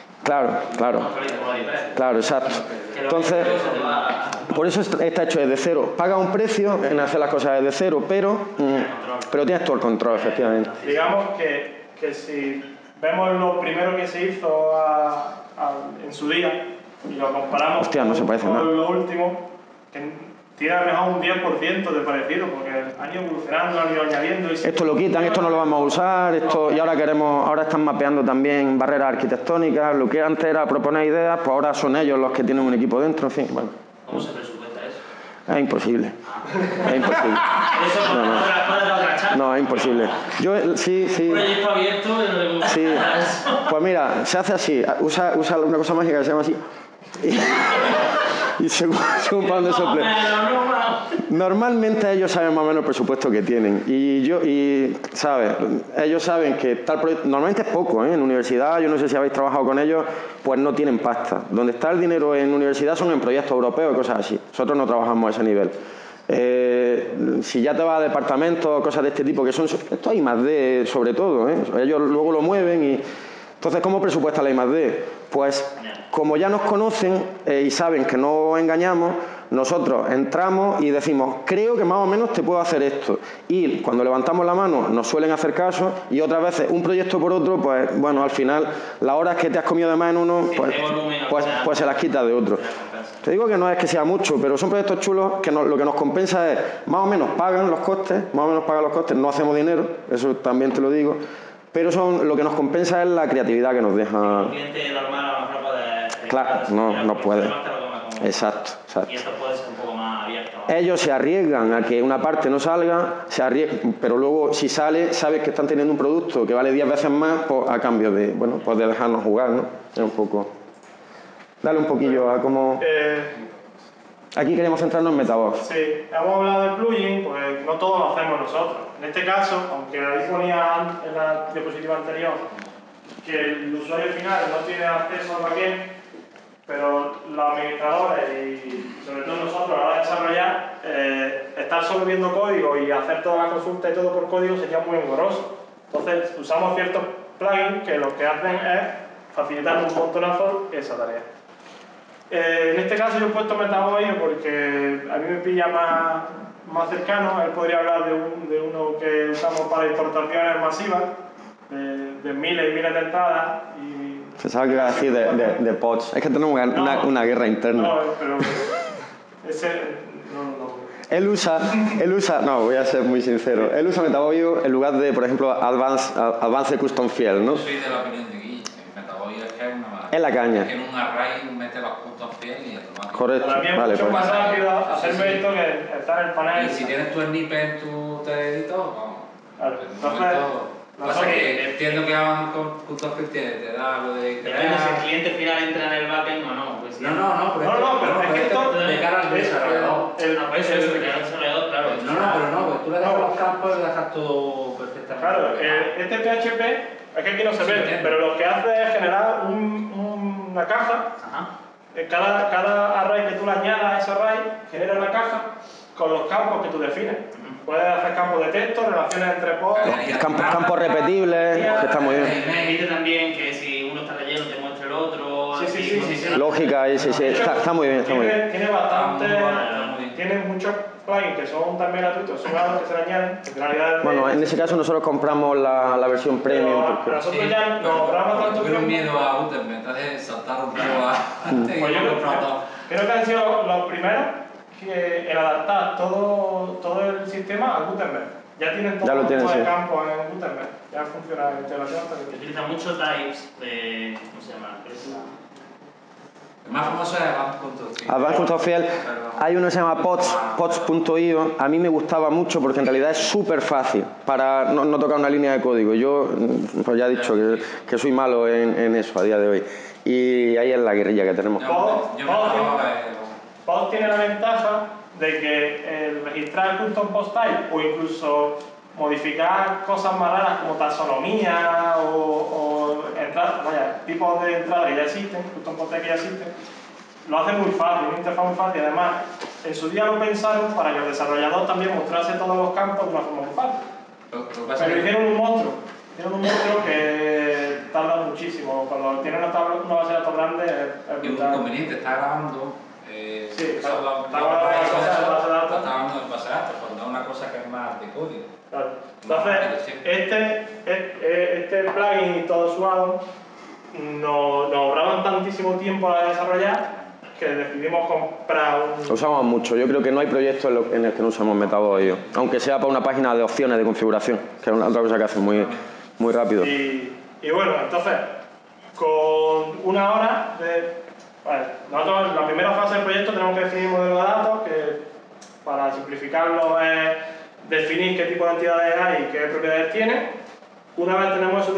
Claro, exacto. Entonces, por eso está hecho desde cero. Paga un precio en hacer las cosas desde cero, pero tienes todo el control, efectivamente. Digamos que si vemos lo primero que se hizo en su día y lo comparamos con lo último, que tiene a lo mejor un 10% de parecido, porque han ido evolucionando, han ido añadiendo... Esto lo quitan, esto no lo vamos a usar, y ahora están mapeando también barreras arquitectónicas. Lo que antes era proponer ideas, pues ahora son ellos los que tienen un equipo dentro, en fin, bueno. ¿Cómo se presupuesta eso? Es imposible. Es imposible. No, es imposible. Sí. Proyecto abierto. Sí. Pues mira, se hace así. Usa una cosa mágica que se llama así. Y según para dónde sople. Normalmente ellos saben más o menos el presupuesto que tienen. ¿sabes? Ellos saben que tal proyecto... Normalmente es poco, ¿eh? En universidad, yo no sé si habéis trabajado con ellos, pues no tienen pasta. Donde está el dinero en universidad son en proyectos europeos y cosas así. Nosotros no trabajamos a ese nivel. Si ya te vas a departamentos, cosas de este tipo, que son... Esto hay I+D sobre todo, ¿eh? Ellos luego lo mueven y... Entonces, ¿cómo presupuesta la I+D? Pues, como ya nos conocen y saben que no engañamos, nosotros entramos y decimos, creo que más o menos te puedo hacer esto. Y cuando levantamos la mano nos suelen hacer caso y otras veces un proyecto por otro, pues bueno, al final las horas que te has comido de más en uno, pues se las quita de otro. Te digo que no es que sea mucho, pero son proyectos chulos que lo que nos compensa es, más o menos pagan los costes, no hacemos dinero, eso también te lo digo, pero lo que nos compensa es la creatividad que nos deja. Un cliente normal a lo mejor puede... Claro, no puede. Exacto. Y esto puede ser un poco más abierto. Ellos se arriesgan a que una parte no salga, pero luego si sale, sabes que están teniendo un producto que vale 10 veces más pues, a cambio de, bueno, pues de dejarnos jugar, ¿no? Es un poco... Dale un poquillo a cómo... Aquí queremos centrarnos en MetaVox. Sí, hemos hablado del plugin, pues no todo lo hacemos nosotros. En este caso, aunque ahí ponía en la diapositiva anterior que el usuario final no tiene acceso al backend, pero los administradores y sobre todo nosotros a la hora de desarrollar, estar solo viendo código y hacer toda la consulta y todo por código sería muy engorroso. Entonces usamos ciertos plugins que lo que hacen es facilitar un montonazo esa tarea. En este caso yo he puesto MetaVox porque a mí me pilla más cercano. Él podría hablar de uno que usamos para importaciones masivas, de miles y miles de entradas. Pensaba que iba a decir de pods. Es que tenemos una guerra interna. No, pero ese... No. Él usa, no, voy a ser muy sincero, él usa MetaVox en lugar de, por ejemplo, Advanced Custom Field, ¿no? Yo soy de la opinión de Guille, MetaVox es que es una maravilla. Es la caña. Es que en un array mete los custom field y automático. Correcto. Para mí es mucho más rápido hacerme esto que estar en el panel. Y si tienes tu snippet en tu editor, vamos. Claro. Pasa que entiendo que hagan con custom field te da lo de crear... Depende si el cliente final entra en el backend o no. Pues, pero es que esto... de cara al desarrollador. Pues eso, de cara al desarrollador, claro. Pues tú le dejas los campos y le dejas todo perfectamente. Claro, este PHP, es que aquí no se ve, pero lo que hace es generar una caja. Cada array que tú le añadas a ese array genera una caja con los campos que tú defines. Puedes hacer campos de texto, relaciones entre pods... Campos repetibles, que está muy bien. Permite también que si uno está relleno te muestre el otro... Sí. Lógica, está muy bien, Tiene bastante... Tiene muchos plugins que son también gratuitos, son algo que se le añaden. Bueno, en ese caso nosotros compramos la versión premium. Pero nosotros ya nos ahorramos tanto tuvieron miedo a Gutenberg, entonces saltaron un poco antes. Pues yo creo que han sido los primeros en adaptar todo el sistema a Gutenberg. Ya tienen todo el tipo de campos en Gutenberg. Ya funciona la integración. Utiliza mucho types de... ¿Cómo se llama? El más famoso es Advanced.field. Advanced.field. Hay uno que se llama pods.io. A mí me gustaba mucho porque en realidad es súper fácil para no tocar una línea de código. Yo, pues ya he dicho que soy malo en eso a día de hoy. Y ahí es la guerrilla que tenemos. Pods tiene la ventaja de que el registrar el custom post type o incluso modificar cosas más raras como taxonomía o tipos de entrada que ya existen, custom post type que ya existen, lo hace muy fácil, una interfaz muy fácil. Además, en su día lo pensaron para que el desarrollador también mostrase todos los campos de una forma muy fácil. Pero hicieron un monstruo. Que tarda muchísimo. Cuando tiene una base de datos grande es brutal. Es un inconveniente, está grabando. Está grabando en base de datos, cuando es una cosa que es más de código. Claro. Entonces, este plugin y todo su add-on nos ahorraban tantísimo tiempo a desarrollar que decidimos comprar un... Lo usamos mucho. Yo creo que no hay proyecto en el que no usamos MetaVox, aunque sea para una página de opciones de configuración, que es otra cosa que hace muy rápido. Y bueno, entonces, con una hora nosotros en la primera fase del proyecto tenemos que definir un modelo de datos que, para simplificarlo, es definir qué tipo de entidades hay y qué propiedades tiene. Una vez tenemos eso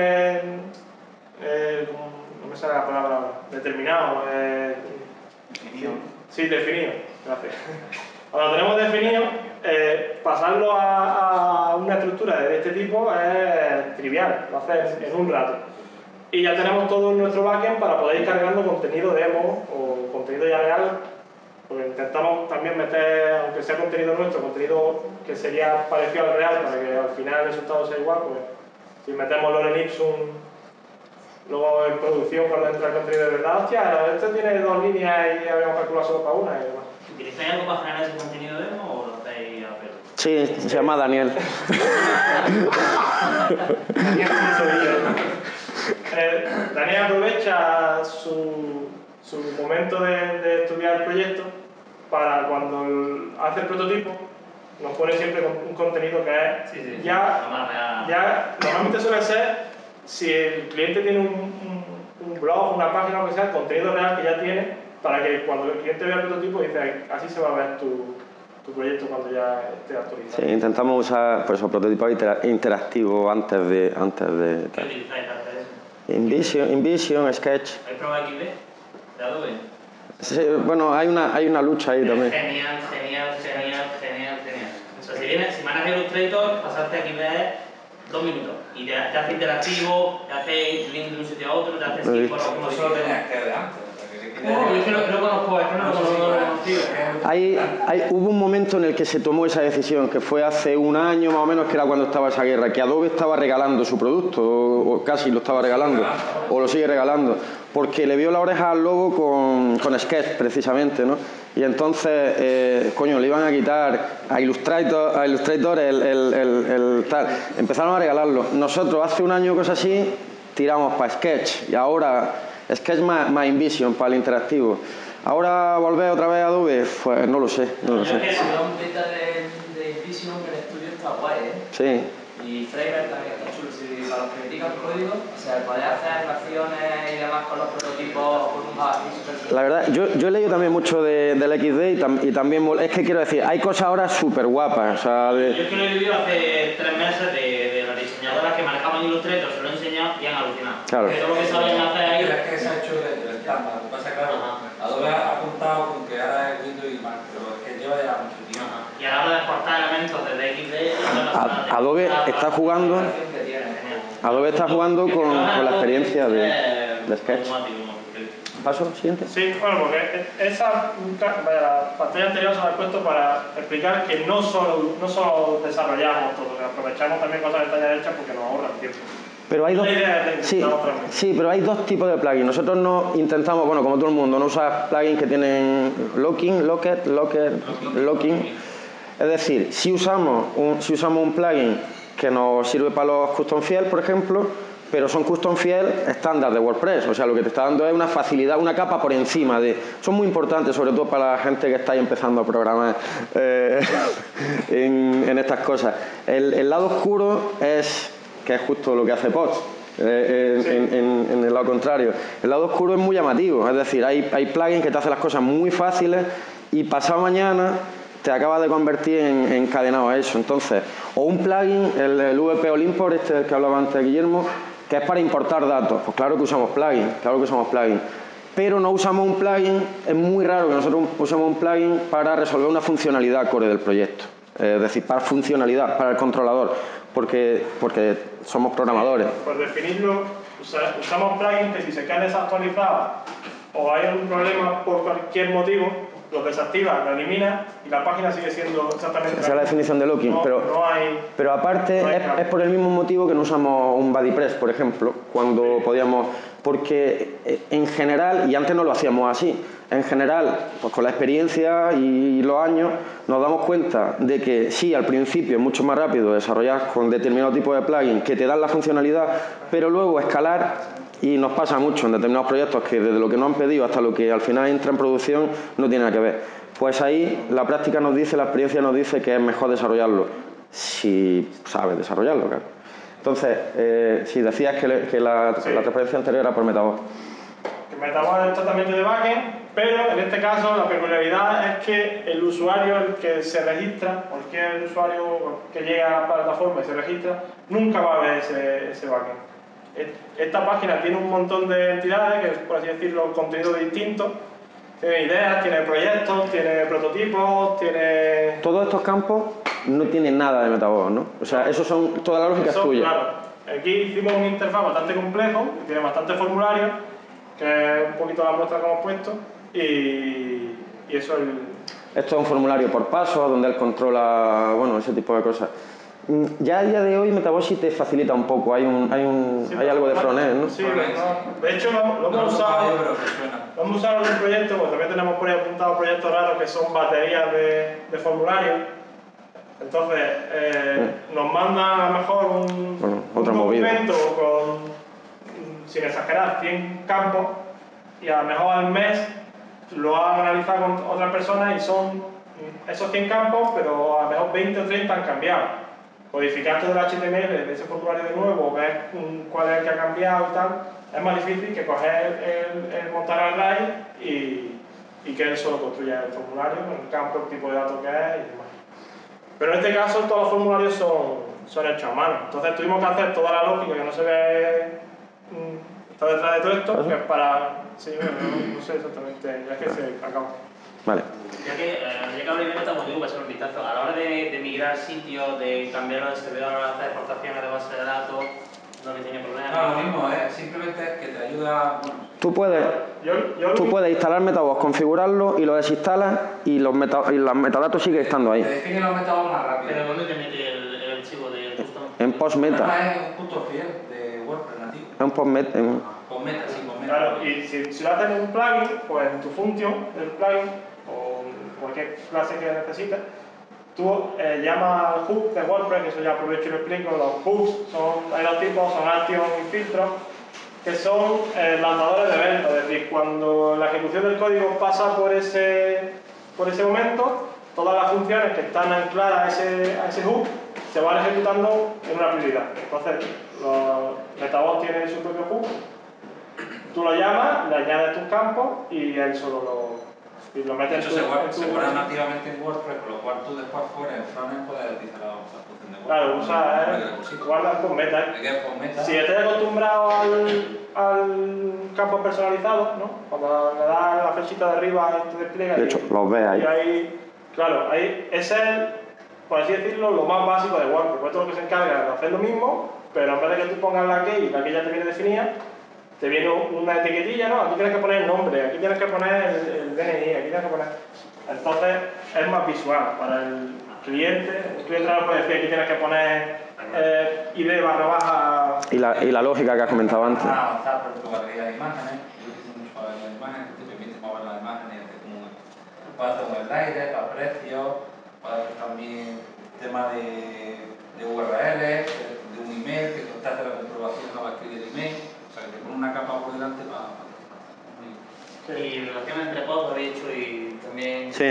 no me sale la palabra ahora, determinado. Definido. Sí, definido, gracias. Cuando lo tenemos definido, pasarlo a una estructura de este tipo es trivial, lo haces en un rato. Y ya tenemos todo nuestro backend para poder ir cargando contenido demo o contenido ya real Porque intentamos también meter, aunque sea contenido nuestro, contenido que sería parecido al real, para que al final el resultado sea igual, pues si metemos lorem ipsum, luego en producción cuando entra el contenido de verdad, hostia, esto tiene 2 líneas y habíamos calculado solo para una y demás. ¿Utilizáis algo para generar ese contenido demo o lo hacéis a pelo? Sí, se llama Daniel. Daniel aprovecha su momento de estudiar el proyecto para cuando hace el prototipo nos pone siempre un contenido que es ya normalmente suele ser si el cliente tiene un blog, una página o lo que sea, el contenido real que ya tiene para que cuando el cliente vea el prototipo dice así se va a ver tu proyecto cuando ya esté actualizado. Sí, intentamos usar por eso, prototipos interactivos antes de ¿Qué utilizáis para eso? InVision, Sketch. ¿Hay prueba XD de Adobe? Sí, bueno, hay una lucha ahí también. Genial. O sea, si manejas Illustrator, pasarte a XD es 2 minutos. Y te hace interactivo, te hace link de un sitio a otro, te hace skip por como solo tenías que de antes. No, es que no conozco, Hubo un momento en el que se tomó esa decisión, que fue hace un año más o menos, que era cuando estaba esa guerra, que Adobe estaba regalando su producto, o casi lo estaba regalando, o lo sigue regalando, porque le vio la oreja al lobo con Sketch, precisamente, ¿no? Y entonces, coño, le iban a quitar a Illustrator el tal. Empezaron a regalarlo. Nosotros, hace un año, cosas así, tiramos para Sketch, y ahora Sketch más InVision para el interactivo. Ahora volver otra vez a Adobe, pues no lo sé. Si un beta de InVision en el estudio está guay, ¿eh? Sí. Y Framer también está chulo. Si para los que critican código, o sea, poder hacer animaciones y demás con los prototipos con un JavaScript. La verdad, yo he leído también mucho del XD y también, es que quiero decir, hay cosas ahora súper guapas. O sea, Yo es que lo he vivido hace 3 meses de las diseñadoras que manejaban Illustrator, se lo he enseñado y han alucinado. Claro. Todo lo que sabían hacer ahí. Es que se ha hecho el Canva. Lo que pasa es que Adobe ha apuntado con que ahora es Windows y Mac, pero es que lleva ya mucho tiempo. Y a la hora de exportar elementos desde XD, Adobe está jugando. Adobe está jugando con la experiencia de Sketch. ¿Paso? ¿Siguiente? Sí, bueno, porque la pantalla anterior se la he puesto para explicar que no solo desarrollamos todo, aprovechamos también cosas que están ya hechas porque nos ahorran tiempo. Pero hay pero hay dos tipos de plugins. Nosotros no intentamos, bueno, como todo el mundo, no usar plugins que tienen locking. Es decir, si usamos un plugin que nos sirve para los custom field, por ejemplo, pero son custom field estándar de WordPress. O sea, lo que te está dando es una facilidad, una capa por encima de... Son muy importantes, sobre todo para la gente que está empezando a programar en estas cosas. El lado oscuro es... que es justo lo que hace Pods, en el lado contrario. El lado oscuro es muy llamativo, es decir, hay plugins que te hacen las cosas muy fáciles y pasado mañana te acaba de convertir en encadenado a eso. Entonces, o un plugin, el VP Olympor, del que hablaba antes Guillermo, que es para importar datos. Pues claro que usamos plugin, pero no usamos un plugin, es muy raro que nosotros usemos un plugin para resolver una funcionalidad core del proyecto. Es decir, para funcionalidad, para el controlador, porque somos programadores. Por definirlo, usamos plugins que si se quedan desactualizados o hay algún problema por cualquier motivo, lo desactiva, lo elimina y la página sigue siendo exactamente esa es la definición de locking, pero aparte es por el mismo motivo que no usamos un BuddyPress, por ejemplo, cuando podíamos, porque en general, y antes no lo hacíamos así, en general, pues con la experiencia y los años, nos damos cuenta de que sí, al principio es mucho más rápido desarrollar con determinado tipo de plugin que te dan la funcionalidad, pero luego escalar, y nos pasa mucho en determinados proyectos que desde lo que nos han pedido hasta lo que al final entra en producción no tiene nada que ver. Pues ahí la práctica nos dice, la experiencia nos dice que es mejor desarrollarlo, si sabes desarrollarlo, claro. Entonces, si decías que la transparencia anterior era por Metabot. Metabot es totalmente de backend, pero en este caso la peculiaridad es que el usuario, el que se registra, cualquier usuario que llega a la plataforma y se registra, nunca va a ver ese backend. Esta página tiene un montón de entidades, que por así decirlo, contenido distinto. Tiene ideas, tiene proyectos, tiene prototipos, tiene... Todos estos campos no tienen nada de Metabot, ¿no? O sea, eso son... Toda la lógica es tuya. Claro. Aquí hicimos un interfaz bastante complejo, tiene bastantes formularios, que es un poquito la muestra que hemos puesto, y y eso es Esto es un formulario por pasos donde él controla, bueno, ese tipo de cosas. Ya a día de hoy Metaboxy te facilita un poco, hay algo de frontend, ¿no? Sí, de hecho lo hemos usado en el proyecto, porque también tenemos por ahí apuntados proyectos raros que son baterías de formularios. Entonces, nos mandan a lo mejor un documento con, sin exagerar, 100 campos, y a lo mejor al mes lo han analizado con otras personas y son esos 100 campos, pero a lo mejor 20 o 30 han cambiado. Codificar todo el HTML de ese formulario de nuevo, ver cuál es el que ha cambiado y tal, es más difícil que coger el montar array y que él solo construya el formulario, el campo, el tipo de datos que es y demás. Pero en este caso todos los formularios son hechos a mano. Entonces tuvimos que hacer toda la lógica que no se ve está detrás de todo esto, que es para... Sí, no sé exactamente, ya es que se acaba. Vale. Ya que ahora mismo estamos digo, para hacer un vistazo, a la hora de migrar sitios, de cambiarlo de servidor a hacer exportaciones de base de datos, no que tiene problemas. No, lo mismo, simplemente es que te ayuda. Bueno, tú puedes instalar Metabox, configurarlo y lo desinstalas y los metadatos siguen estando ahí. Te define los metadatos más rápido. ¿Pero dónde te mete el archivo de custom? En postmeta. Es un punto fiel de WordPress nativo. Es un postmeta. Postmeta, sí, postmeta. Claro, y si lo haces en un plugin, pues en tu función del plugin o cualquier clase que necesites, tú llamas al hook de WordPress, que eso ya aprovecho y lo explico. Los hooks hay dos tipos, son action y filtros, que son lanzadores de eventos, es decir, cuando la ejecución del código pasa por ese momento, todas las funciones que están ancladas a ese hook se van ejecutando en una prioridad. Entonces, Metabox tiene su propio hook, tú lo llamas, le añades tus campos y él solo lo mete en tu... se guarda nativamente en WordPress, con lo cual tú después fuera en frontend puedes utilizar la función de WordPress. Claro, guardas con meta. Si estás acostumbrado al campo personalizado, ¿no? Cuando le das la flechita de arriba y te despliega. De hecho, los ves ahí. Y ahí, claro, ahí es por así decirlo, lo más básico de WordPress. Pues todo lo que se encarga de hacer lo mismo, pero en vez de que tú pongas la key, la que ya te viene definida, te viene una etiquetilla, ¿no? Aquí tienes que poner el nombre, aquí tienes que poner el DNI, aquí tienes que poner... Entonces, es más visual para el cliente. El cliente no puede decir, aquí tienes que poner ID barra baja... Y la lógica que has comentado antes. Avanzar por tu galería de imágenes. Yo utilizo mucho para galería de imágenes, que te permite mover las imágenes para hacer un slide, para precios, para hacer también tema de URLs, de un email, que te hace la comprobación no va a escribir el email. O sea, que te pone una capa por delante para... Y relación entre pods, lo habéis hecho y también... Sí.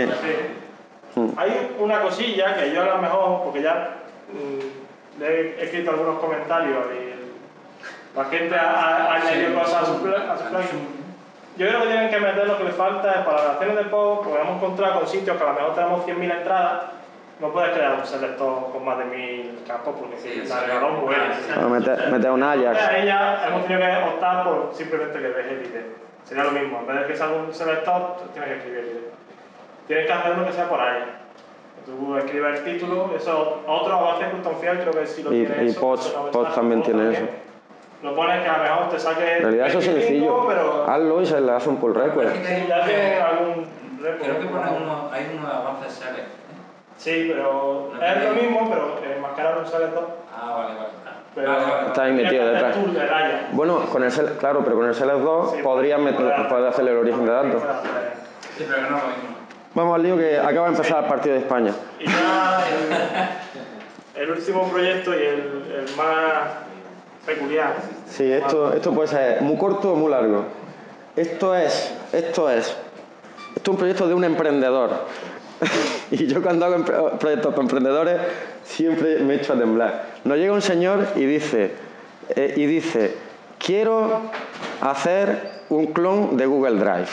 Hay una cosilla que yo a lo mejor, porque ya le he escrito algunos comentarios y la gente ha añadido cosas a su plugin. Yo creo que tienen que meter lo que le falta es para relaciones de pods, porque hemos encontrado con sitios que a lo mejor tenemos 100.000 entradas. No puedes crear un selector con más de 1.000 campos porque si el navegador muere. Meter un Ajax. Ahí ya hemos tenido que optar por simplemente que deje el ID. Sería lo mismo, en vez de que salga un selector, tienes que escribir el ID. Tienes que hacer uno que sea por ahí. Tú escribes el título, eso otro avance custom field creo que sí lo tiene. Y pods también tiene eso. Lo pones que a lo mejor te saque. En realidad eso es sencillo. Pero... Hazlo y se le hace un pull request. Ya tiene algún request. Creo que hay uno de avances select. Sí, pero es lo mismo, pero enmascarar un selector. Vale. Pero está ahí metido detrás. Bueno, con el claro, pero con el Select 2 sí, podrías hacerle el origen de datos. Sí, pero no lo mismo. Vamos al lío que acaba de empezar el partido de España. Y ya el último proyecto y el más peculiar. Sí, esto puede ser muy corto o muy largo. Esto es un proyecto de un emprendedor. Y yo cuando hago proyectos para emprendedores siempre me echo a temblar. Nos llega un señor y dice quiero hacer un clon de Google Drive.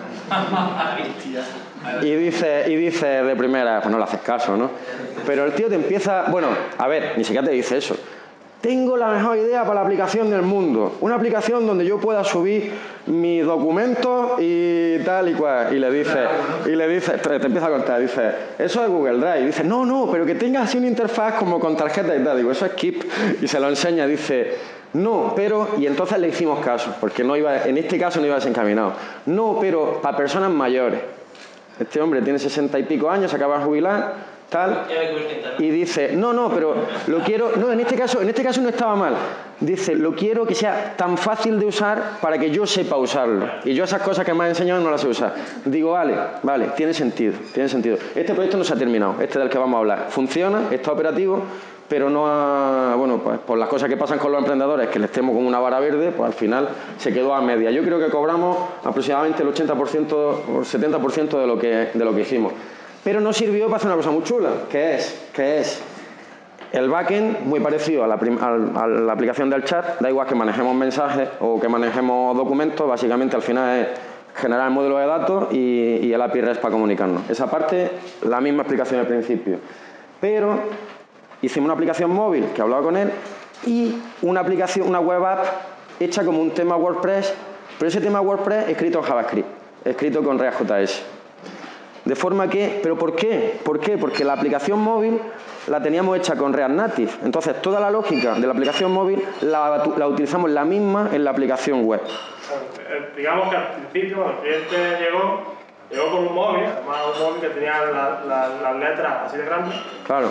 Y dice de primera, pues no le haces caso, ¿no? Pero el tío te empieza, bueno, a ver, ni siquiera te dice eso. Tengo la mejor idea para la aplicación del mundo. Una aplicación donde yo pueda subir mis documentos y tal y cual. Y le dice, te empieza a contar, dice, eso es Google Drive. Y dice, no, pero que tenga así una interfaz como con tarjeta y tal. Digo, eso es Keep. Y se lo enseña, dice, no, pero... Y entonces le hicimos caso, porque en este caso no iba desencaminado. No, pero para personas mayores. Este hombre tiene 60 y pico años, se acaba de jubilar, tal, y dice, no, pero lo quiero... No, en este caso no estaba mal. Dice, lo quiero que sea tan fácil de usar para que yo sepa usarlo. Y yo esas cosas que me has enseñado no las sé usar. Digo, vale, tiene sentido. Este proyecto no se ha terminado, este del que vamos a hablar. Funciona, está operativo, pero no ha... Bueno, pues por las cosas que pasan con los emprendedores, que les temo como una vara verde, pues al final se quedó a media. Yo creo que cobramos aproximadamente el 80% o 70% de lo que hicimos. Pero nos sirvió para hacer una cosa muy chula, que es el backend muy parecido a la aplicación del chat. Da igual que manejemos mensajes o que manejemos documentos, básicamente al final es generar el modelo de datos y el API REST para comunicarnos. Esa parte, la misma explicación al principio. Pero hicimos una aplicación móvil que hablaba con él y una web app hecha como un tema WordPress, pero ese tema WordPress escrito en JavaScript, escrito con React.js. De forma que... ¿Pero por qué? Porque la aplicación móvil la teníamos hecha con React Native. Entonces, toda la lógica de la aplicación móvil la utilizamos la misma en la aplicación web. Digamos que al principio el cliente llegó con un móvil, además un móvil que tenía las letras así de grandes. Claro.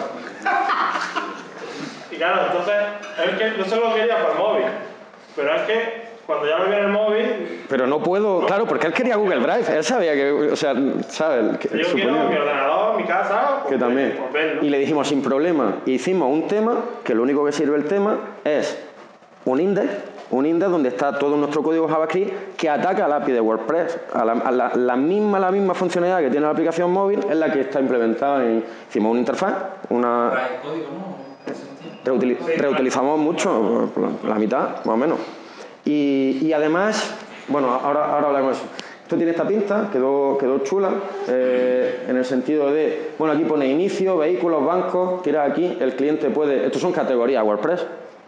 Y claro, entonces, es que no solo lo quería para el móvil, pero es que cuando ya lo vi en el móvil... Pero no puedo... Claro, porque él quería Google Drive. Él sabía que... O sea, ¿sabes? Yo quiero mi ordenador, mi casa... Que también. Y le dijimos, sin problema. Hicimos un tema, que lo único que sirve el tema es un index donde está todo nuestro código JavaScript que ataca al API de WordPress. La misma funcionalidad que tiene la aplicación móvil es la que está implementada en... Hicimos una interfaz, una... Reutilizamos mucho, la mitad, más o menos. Y además, bueno, ahora hablaremos de eso. Esto tiene esta pinta, quedó chula, en el sentido de, bueno, aquí pone inicio, vehículos, bancos, tiras aquí, el cliente puede... Estos son categorías WordPress,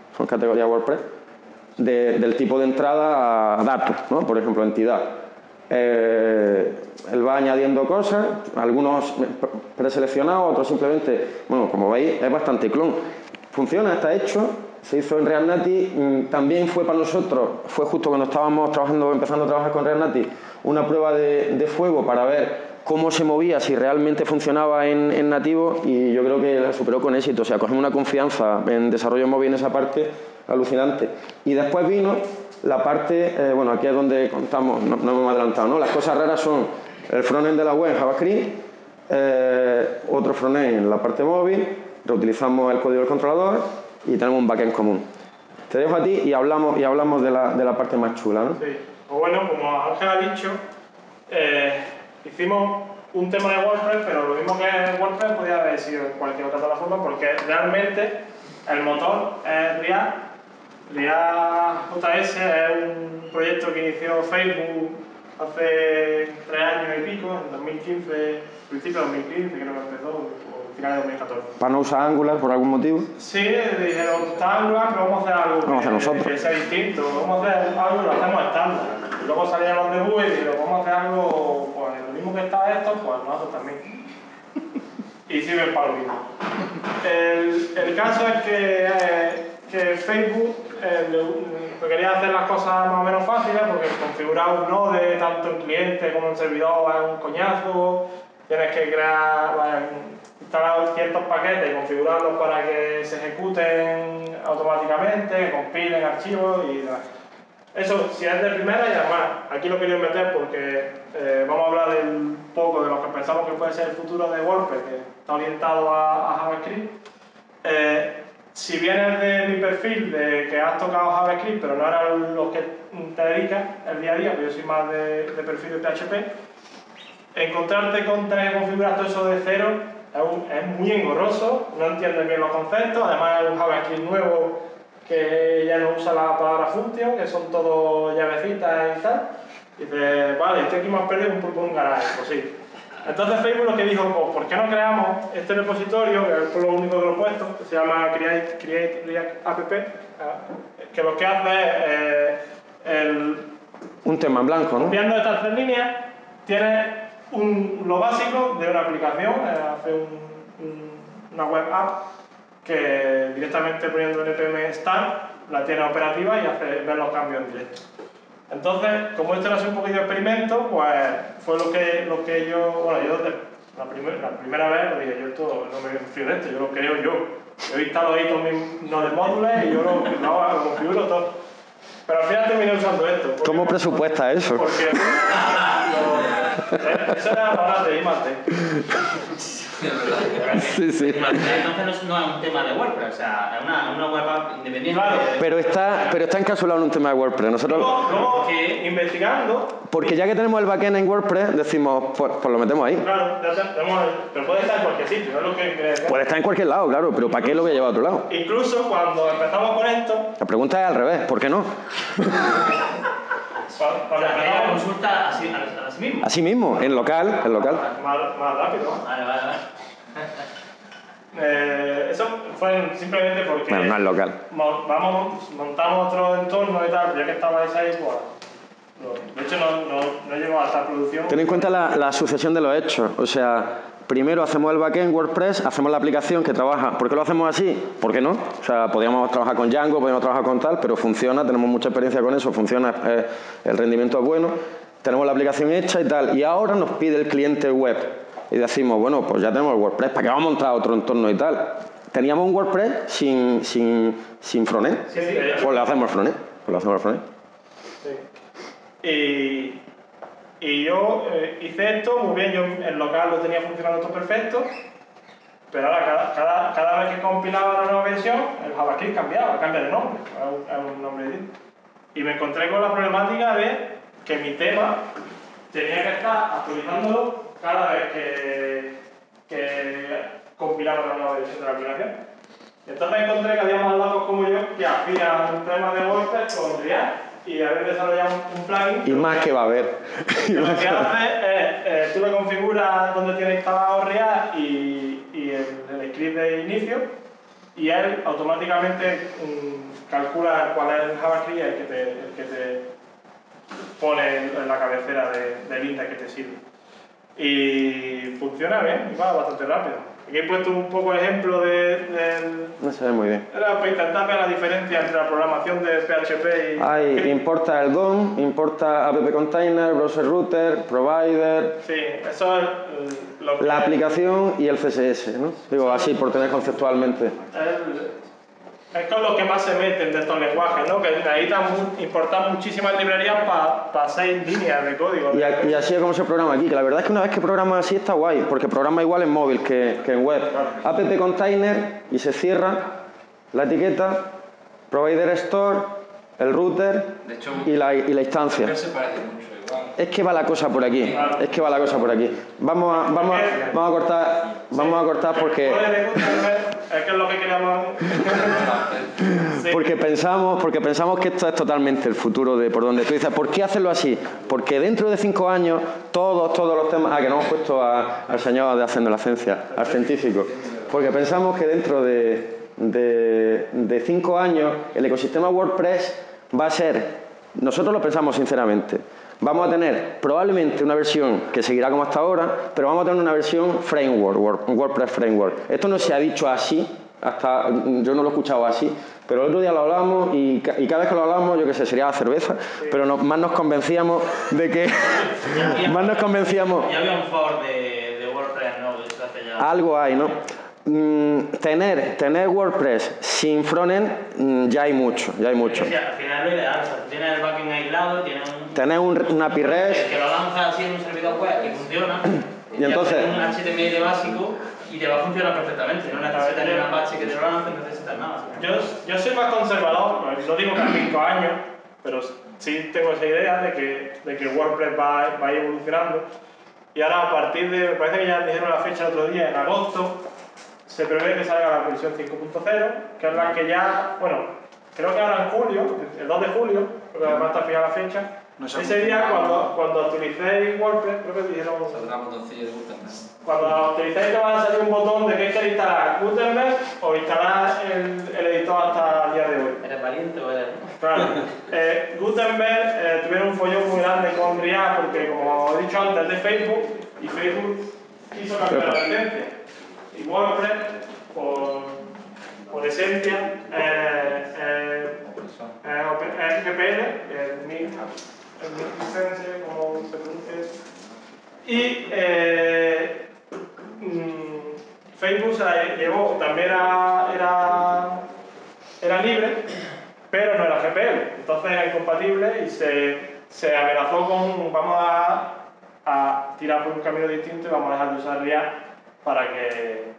del tipo de entrada a datos, ¿no? Por ejemplo, entidad. Él va añadiendo cosas, algunos preseleccionados, otros simplemente... Bueno, como veis, es bastante clon. Funciona, está hecho. Se hizo en React Native, también fue para nosotros, fue justo cuando estábamos empezando a trabajar con React Native, una prueba de fuego para ver cómo se movía, si realmente funcionaba en nativo, y yo creo que la superó con éxito. O sea, cogemos una confianza en desarrollo móvil en esa parte alucinante. Y después vino la parte, bueno, aquí es donde contamos, no hemos adelantado, ¿no? Las cosas raras son el frontend de la web en JavaScript, otro frontend en la parte móvil, reutilizamos el código del controlador, y tenemos un backend común. Te dejo a ti y hablamos de la parte más chula, ¿no? Sí. Pues bueno, como Ángel ha dicho, hicimos un tema de WordPress, pero lo mismo que WordPress podía haber sido en cualquier otra plataforma, porque realmente el motor es React. React.js es un proyecto que inició Facebook hace 3 años y pico, en 2015, principio de 2015 creo que empezó, final de 2014. ¿Para no usar Angular por algún motivo? Sí, dijeron, está Angular, pero vamos a hacer algo que sea distinto, vamos a hacer algo y lo hacemos estándar. Y luego salían los de Google y dijeron, vamos a hacer algo, pues lo mismo que está esto, pues nosotros también. Y sirve para lo mismo. El caso es que Facebook quería hacer las cosas más o menos fáciles, porque configurar un node tanto en cliente como en servidor es un coñazo. Tienes que instalar ciertos paquetes y configurarlos para que se ejecuten automáticamente, que compilen archivos y demás. Eso, si es de primera, y además, aquí lo quería meter porque vamos a hablar un poco de lo que pensamos que puede ser el futuro de WordPress, que está orientado a JavaScript. Si vienes de mi perfil, de que has tocado JavaScript, pero no eras los que te dedicas el día a día, porque yo soy más de perfil de PHP, encontrarte con tener que configurar todo eso de cero es muy engorroso, no entiendes bien los conceptos, además es un JavaScript nuevo que ya no usa la palabra function, que son todo llavecitas y tal. Y dices, vale, estoy aquí más perdido por un garaje, pues sí. Entonces Facebook lo que dijo, pues, ¿por qué no creamos este repositorio, que es lo único que lo he puesto, que se llama Create React App, que lo que hace es un tema en blanco, ¿no? Copiando estas 3 líneas, tiene lo básico de una aplicación, hace una web app que directamente poniendo npm start la tiene operativa y hace ver los cambios en directo. Entonces, como esto era así un poquito de experimento, pues fue lo que yo, bueno, yo la primera vez dije, yo esto no me confío en esto, yo lo creo yo. Yo instalo ahí todos mis nodes módulos y yo lo configuro todo. Pero al final terminé usando esto. ¿Cómo presupuesta eso? Porque eso era para de I+D. Sí, sí. Entonces no es un tema de WordPress, o sea, es una web app independiente. Claro. Pero está encapsulado en un tema de WordPress. Nosotros, luego investigando... porque ya que tenemos el backend en WordPress, decimos, pues lo metemos ahí. Claro, pero puede estar en cualquier sitio, es lo que crees. Puede estar en cualquier lado, claro, pero ¿para qué lo voy a llevar a otro lado? Incluso cuando empezamos con esto... La pregunta es al revés, ¿por qué no? Cuando La consulta a sí mismo. Así mismo, en local. Más rápido. Vale. Eso fue simplemente porque... Bueno, no es local. Montamos otro entorno y tal, ya que estabais ahí, pues... De hecho, no llegó a esta producción. Ten en cuenta la sucesión de los hechos. O sea, primero hacemos el backend WordPress, hacemos la aplicación que trabaja. ¿Por qué lo hacemos así? ¿Por qué no? O sea, podríamos trabajar con Django, podríamos trabajar con tal, pero funciona, tenemos mucha experiencia con eso, funciona, el rendimiento es bueno, tenemos la aplicación hecha y tal. Y ahora nos pide el cliente web. Y decimos, bueno, pues ya tenemos el WordPress, ¿para qué vamos a montar otro entorno y tal? Teníamos un WordPress sin frontend. Sí, pues le hacemos frontend. Sí. Y yo hice esto muy bien, yo en local lo tenía funcionando todo perfecto, pero ahora cada vez que compilaba la nueva versión, el JavaScript cambia de nombre, es un nombre distinto. Y me encontré con la problemática de que mi tema tenía que estar actualizándolo cada vez que compilaba la nueva versión de la aplicación. Entonces encontré que había más locos como yo que hacían un tema de WordPress con React y había desarrollado un plugin. Y más que va a haber. Lo que hace es, tú le configuras donde tienes instalado React y el script de inicio, y él automáticamente calcula cuál es el JavaScript el que te pone en la cabecera del index que te sirve. Y funciona bien, y va bastante rápido. Aquí he puesto un poco ejemplo del... No se ve muy bien. Era para intentar ver la diferencia entre la programación de PHP y... Ahí importa el DOM, importa app container, browser router, provider... Sí, eso es lo que... La aplicación y el CSS, ¿no? Digo así, por tener conceptualmente. Es con lo que más se meten de estos lenguajes, ¿no? Que necesitan importar muchísimas librerías para 6 líneas de código. Y así es como se programa aquí, que la verdad es que una vez que programa así está guay, porque programa igual en móvil que en web. App container y se cierra la etiqueta, provider store, el router De hecho, y la instancia. no se parece mucho igual. Es que va la cosa por aquí, Vamos a cortar porque... Es que es lo que queríamos... Sí. Porque pensamos que esto es totalmente el futuro de por donde tú dices, ¿por qué hacerlo así? Porque dentro de 5 años, todos los temas... que no hemos puesto al señor de Haciendo la Ciencia, al científico. Porque pensamos que dentro de 5 años el ecosistema WordPress va a ser... Nosotros lo pensamos sinceramente. Vamos a tener probablemente una versión que seguirá como hasta ahora, pero vamos a tener una versión framework, WordPress Framework. Esto no se ha dicho así, yo no lo he escuchado así, pero el otro día lo hablamos y cada vez que lo hablamos, yo qué sé, sería la cerveza, pero más nos convencíamos de que... más nos convencíamos... Ya había un foro de WordPress, ¿no? Desde hace ya... Algo hay, ¿no? Tener WordPress sin frontend ya hay mucho. Sí, al final lo ideal, o sea, tú tienes el backend aislado, tienes un API REST que lo lanza así en un servidor web y funciona, y entonces un HTML básico y te va a funcionar perfectamente, no necesitas tener un Apache que te lo lance, no necesitas nada. Yo soy más conservador, no digo que a 5 años, pero sí tengo esa idea de que WordPress va a ir evolucionando, y ahora a partir de, me parece que ya dijeron la fecha el otro día, en agosto, se prevé que salga la versión 5.0, que es la que ya, bueno, creo que ahora en julio, el 2 de julio, porque además está fijada la fecha, ese día cuando actualicéis WordPress, creo que dijeron... Saldrá un botoncillo de Gutenberg. Cuando actualicéis te va a salir un botón de que hay que instalar Gutenberg o instalar el editor hasta el día de hoy. ¿Eres valiente o eres...? Claro. Gutenberg tuvieron un follón muy grande con React porque, como he dicho antes, es de Facebook, y Facebook quiso cambiar la licencia. Y WordPress, por esencia, es GPL, license, como se pronuncia. Y Facebook llevó, también era libre, pero no era GPL. Entonces era incompatible y se amenazó con vamos a tirar por un camino distinto y vamos a dejar de usar React para que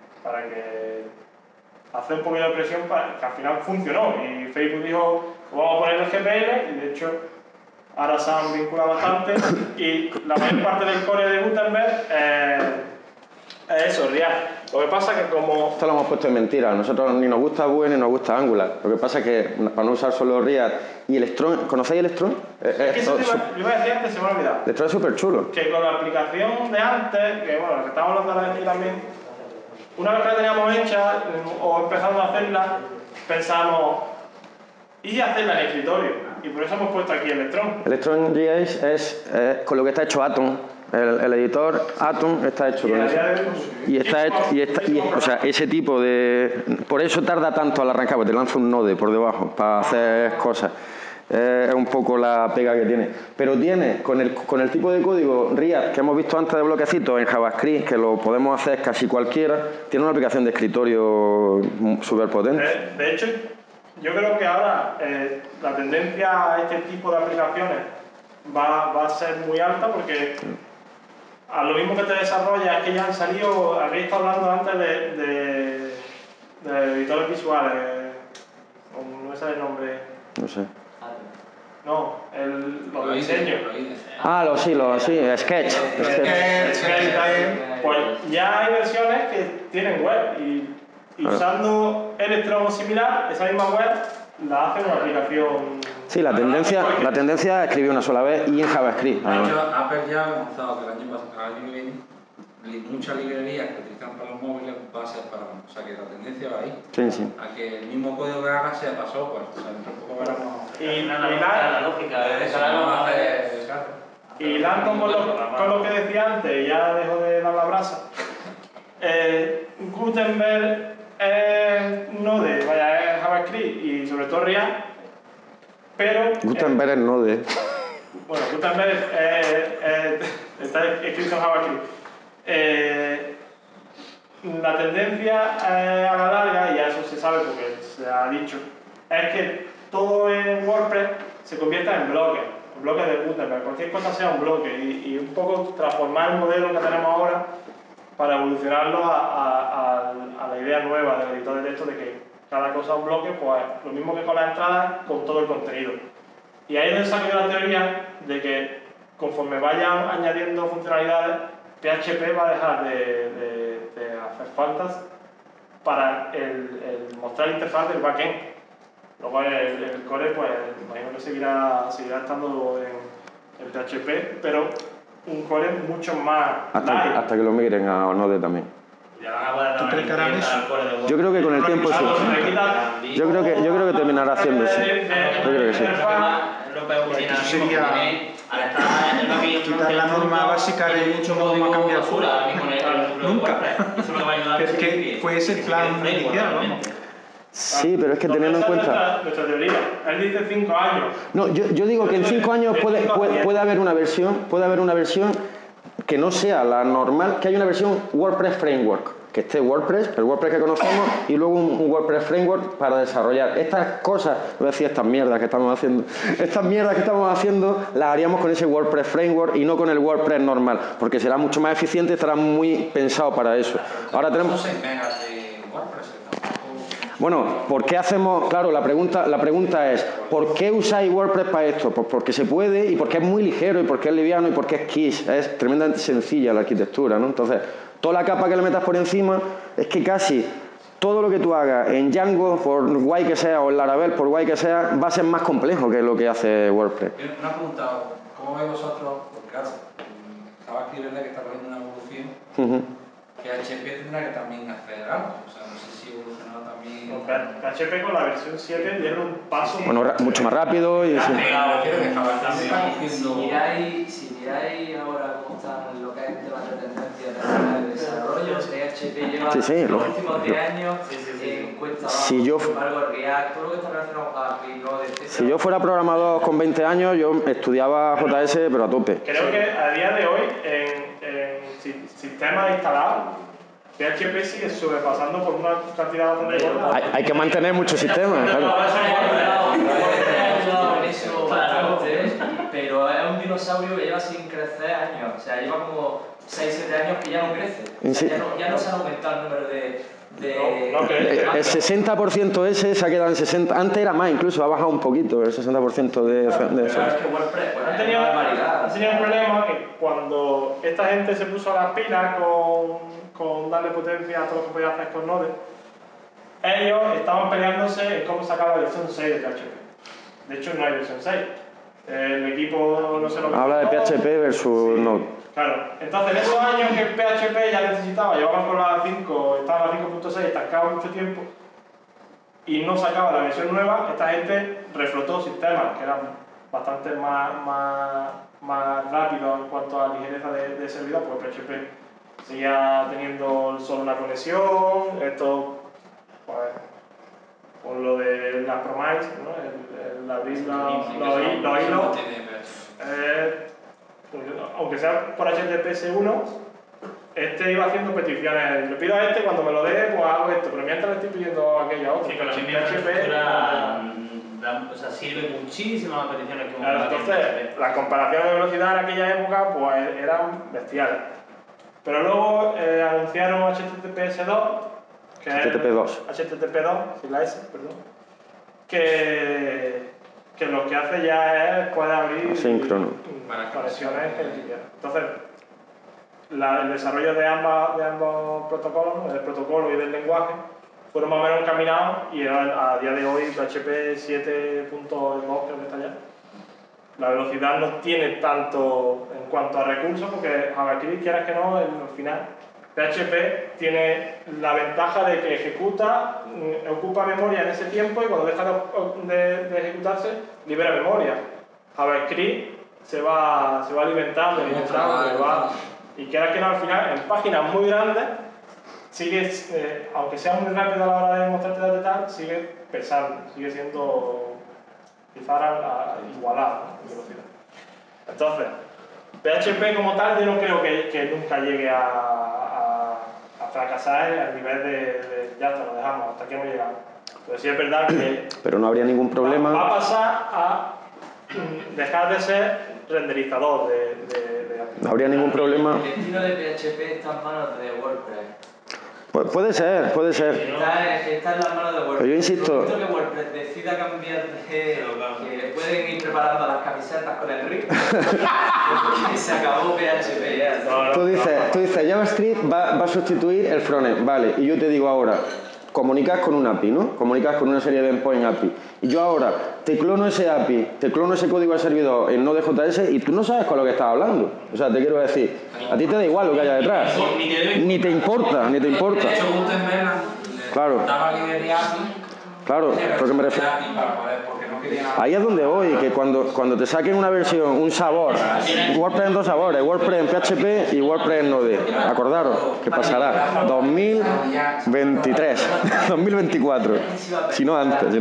hacer un poquito de presión para que al final funcionó. Y Facebook dijo, vamos a poner el GPL, y de hecho ahora se han vinculado bastante, y la mayor parte del core de Gutenberg es eso, React. Lo que pasa es que como... Esto lo hemos puesto en mentira, a nosotros ni nos gusta Vue ni nos gusta Angular. Lo que pasa es que para no usar solo React y Electron, ¿conocéis Electron? Yo iba a decir antes, se me ha olvidado. Electron es súper chulo. Que con la aplicación de antes, que bueno, la que estábamos hablando aquí también, una vez que la teníamos hecha o empezando a hacerla, pensamos, ¿y hacerla en escritorio? Y por eso hemos puesto aquí Electron. Electron.js es con lo que está hecho Atom. El editor Atom está hecho con eso. O sea, ese tipo de... Por eso tarda tanto al arrancar, porque te lanza un node por debajo para hacer cosas. Es un poco la pega que tiene. Pero tiene, con el tipo de código React que hemos visto antes de bloquecitos en JavaScript, que lo podemos hacer casi cualquiera, tiene una aplicación de escritorio súper potente. De hecho, yo creo que ahora la tendencia a este tipo de aplicaciones va a ser muy alta, porque a lo mismo que te desarrollas, es que ya han salido, habéis estado hablando antes de editores visuales, no me sale el nombre. No sé. No, los diseños. Sí, Sketch. Pues ya hay versiones que tienen web y usando Electron o similar, esa misma web la hace una aplicación. Sí, la tendencia es escribir una sola vez y en JavaScript. De hecho, Apple ya ha anunciado que el año que viene muchas librerías que utilizan para los móviles va a ser para Mac. O sea que la tendencia va ahí. Sí. A que el mismo código que haga sea para software. O sea, tampoco veremos. La lógica de eso. Y Lanton con lo que decía antes, ya dejo de dar la brasa. Gutenberg es Node, es JavaScript y sobre todo React, pero... Gutenberg es Node. Bueno, Gutenberg está escrito en JavaScript. La tendencia a la larga, y eso se sabe porque se ha dicho, es que todo en WordPress se convierta en bloques de Gutenberg, cualquier cosa sea un bloque, y un poco transformar el modelo que tenemos ahora para evolucionarlo a la idea nueva del editor de texto de que cada cosa es un bloque, pues lo mismo que con las entradas, con todo el contenido. Y ahí es donde saco yo la teoría de que conforme vayan añadiendo funcionalidades, PHP va a dejar de hacer faltas para el mostrar interfaz del backend. Luego el core, pues imagino que seguirá estando en PHP, pero un core mucho más hasta que lo migren a Node también. ¿Tú crees que harán eso? Yo creo que con el tiempo sí. Yo creo que terminará haciendo eso. Yo creo que sí. Eso sería quitar la norma básica de no vamos a cambiar fuera. Nunca. Pero es que fue ese el plan inicial, vamos. Sí, pero es que teniendo en cuenta... Nuestra teoría, él dice 5 años. No, yo digo que en 5 años puede haber una versión que no sea la normal, que haya una versión WordPress Framework, que esté WordPress, el WordPress que conocemos, y luego un WordPress Framework para desarrollar estas cosas. Voy a decir estas mierdas que estamos haciendo, las haríamos con ese WordPress Framework y no con el WordPress normal, porque será mucho más eficiente y estará muy pensado para eso. Ahora tenemos... Bueno, ¿por qué hacemos...? Claro, la pregunta es, ¿por qué usáis WordPress para esto? Pues porque se puede, y porque es muy ligero, y porque es liviano, y porque es Kiss. Es tremendamente sencilla la arquitectura, ¿no? Entonces, toda la capa que le metas por encima es que casi todo lo que tú hagas en Django, por guay que sea, o en Laravel, por guay que sea, va a ser más complejo que lo que hace WordPress. Una pregunta, ¿cómo veis vosotros? Porque claro, JavaScript es verdad que está cogiendo una evolución, que PHP tendrá que también hacer algo. O sea, no sé si evolucionará también... PHP con la versión 7 dieron un paso... Bueno, mucho más rápido y... Si miráis ahora cómo están lo que es temas de tendencia desarrollo, PHP lleva sí, los últimos 10 años en cuesta abajo. Si yo, sin embargo, el React, todo lo que está relacionado con API, Node, etc. Si yo fuera programador con 20 años, yo estudiaba JS, pero a tope. Creo que a día de hoy, en sistemas instalados, PHP sigue sobrepasando por una cantidad bastante gorda. Hay que mantener muchos sistemas, claro. Pero es un dinosaurio que lleva sin crecer años, o sea, lleva como 6-7 años que ya no crece. O sea, ya no se ha aumentado el número de el 60% ese se ha quedado en 60%. Antes era más, incluso ha bajado un poquito el 60% de eso. Pero es que WordPress han tenido un problema que cuando esta gente se puso a las pilas con darle potencia a todo lo que podía hacer con Node, ellos estaban peleándose en cómo sacar la versión 6 de PHP. De hecho, no hay versión 6. El equipo no se lo... Habla de PHP versus Node. Claro, entonces en esos años que el PHP ya necesitaba, llevaba con la 5, estaba en la 5.6, estancaba mucho tiempo y no sacaba la versión nueva, esta gente reflotó sistemas que eran bastante más rápidos en cuanto a ligereza de servidor, porque PHP seguía teniendo solo una conexión, esto, pues, con lo de las promise, ¿no? el abrir los hilos. Aunque sea por HTTPS1, este iba haciendo peticiones. Le pido a este, cuando me lo dé, pues hago esto, pero mientras le estoy pidiendo aquello a otro. Sí, con la misma estructura, o sea, sirve muchísimo las peticiones que claro, entonces, las comparaciones de velocidad en aquella época pues eran bestiales. Pero luego anunciaron HTTPS2, que HTTP2, sin la S, perdón, que lo que hace ya es puede abrir conexiones que quieras. Entonces, el desarrollo de ambos protocolos, del protocolo y del lenguaje, fueron más o menos encaminados y a día de hoy PHP 7.2 creo que está ya. La velocidad no tiene tanto en cuanto a recursos, porque JavaScript, quieras que no, al final PHP tiene la ventaja de que ejecuta, ocupa memoria en ese tiempo y cuando deja de ejecutarse, libera memoria. JavaScript se va alimentando, y quieras que no, al final, en páginas muy grandes, sigue, aunque sea muy rápido a la hora de mostrarte datos y tal, sigue pesando, sigue siendo quizás igualado, ¿no? En velocidad. Entonces, PHP como tal yo no creo que nunca llegue a fracasar al nivel de ya está, lo dejamos, hasta aquí hemos llegado. Pero sí es verdad que... Pero no habría ningún problema... Va a pasar a dejar de ser renderizador de no habría ningún problema... El destino de PHP está en manos de WordPress. Pues puede ser. Está en las manos de WordPress. Pero yo insisto... que WordPress decida cambiar que pueden ir preparando las camisetas con el RIP. Y se acabó PHP ya. Tú dices, JavaScript va a sustituir el frontend, vale, y yo te digo ahora, comunicas con un API, ¿no? Comunicas con una serie de endpoint API. Y yo ahora te clono ese API, te clono ese código de servidor en Node.js y tú no sabes con lo que estás hablando. O sea, te quiero decir, a ti te da igual lo que haya detrás. Ni te importa. Claro. Claro, porque me refiero... Ahí es donde voy, que cuando te saquen una versión, un sabor, WordPress en dos sabores, WordPress en PHP y WordPress en Node. Acordaros que pasará 2023, 2024, si no antes.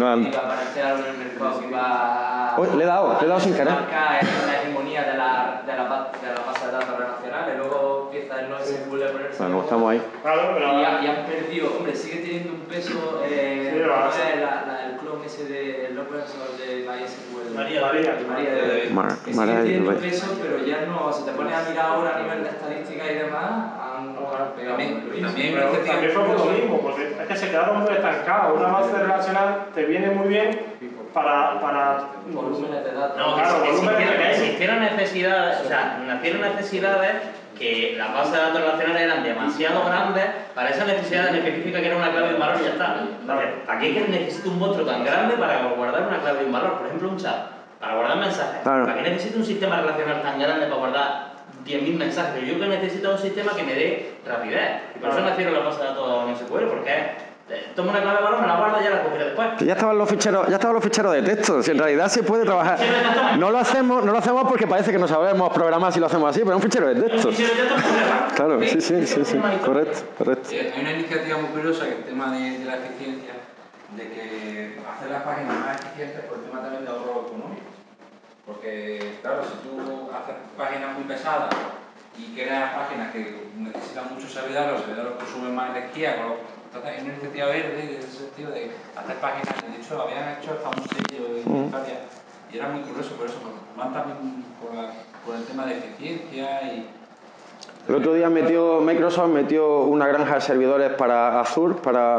Uy, le he dado sin querer. La hegemonía de la base de datos relacionales, luego empieza el NoSQL a ponerse... Bueno, estamos ahí. Claro, pero... Y han perdido, hombre, sigue teniendo un peso el clon ese del open source de MySQL. Sigue teniendo peso, pero ya no, si te pones a mirar ahora a nivel de estadística y demás, han pegado también fue por lo mismo, porque es que se quedaron muy estancados. Una base relacional te viene muy bien para volúmenes de datos. No, claro, existieron necesidades, o sea, nacieron necesidades que las bases de datos relacionales eran demasiado grandes para esas necesidades específicas que era una clave de un valor y ya está. Entonces, ¿para qué necesito un monstruo tan grande para guardar una clave de un valor? Por ejemplo, un chat, para guardar mensajes. Claro. ¿Para qué necesito un sistema relacional tan grande para guardar 10.000 mensajes? Yo que necesito un sistema que me dé rapidez. Y por eso nacieron las bases de datos en SQL, porque Tomo una clave de valor, me la guardo y ya la cogeré después. Ya estaban los ficheros de texto. Si en realidad se puede trabajar. No lo hacemos porque parece que no sabemos programar si lo hacemos así, pero es un fichero de texto. Claro, sí. Correcto. Hay una iniciativa muy curiosa que el tema de la eficiencia, de que hacer las páginas más eficientes por el tema también de ahorro económico. Porque, claro, si tú haces páginas muy pesadas y creas páginas que necesitan muchos servidores, los servidores consumen más energía, entonces hay una iniciativa verde en ese sentido de hacer páginas que de hecho habían hecho hasta un sello en historia y era muy curioso por eso, van también por el tema de eficiencia y... El otro día Microsoft metió una granja de servidores para Azure,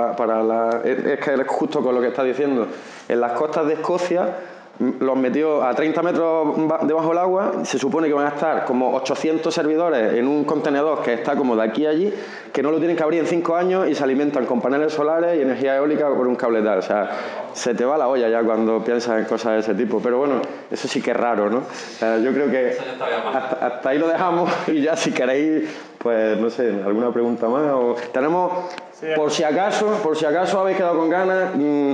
es que es justo con lo que está diciendo. En las costas de Escocia los metió a 30 metros debajo del agua, se supone que van a estar como 800 servidores en un contenedor que está como de aquí a allí, que no lo tienen que abrir en 5 años y se alimentan con paneles solares y energía eólica por un cable tal. O sea, se te va la olla ya cuando piensas en cosas de ese tipo. Pero bueno, eso sí que es raro, ¿no? O sea, yo creo que hasta ahí lo dejamos y ya si queréis, pues no sé, alguna pregunta más. Tenemos, por si acaso habéis quedado con ganas...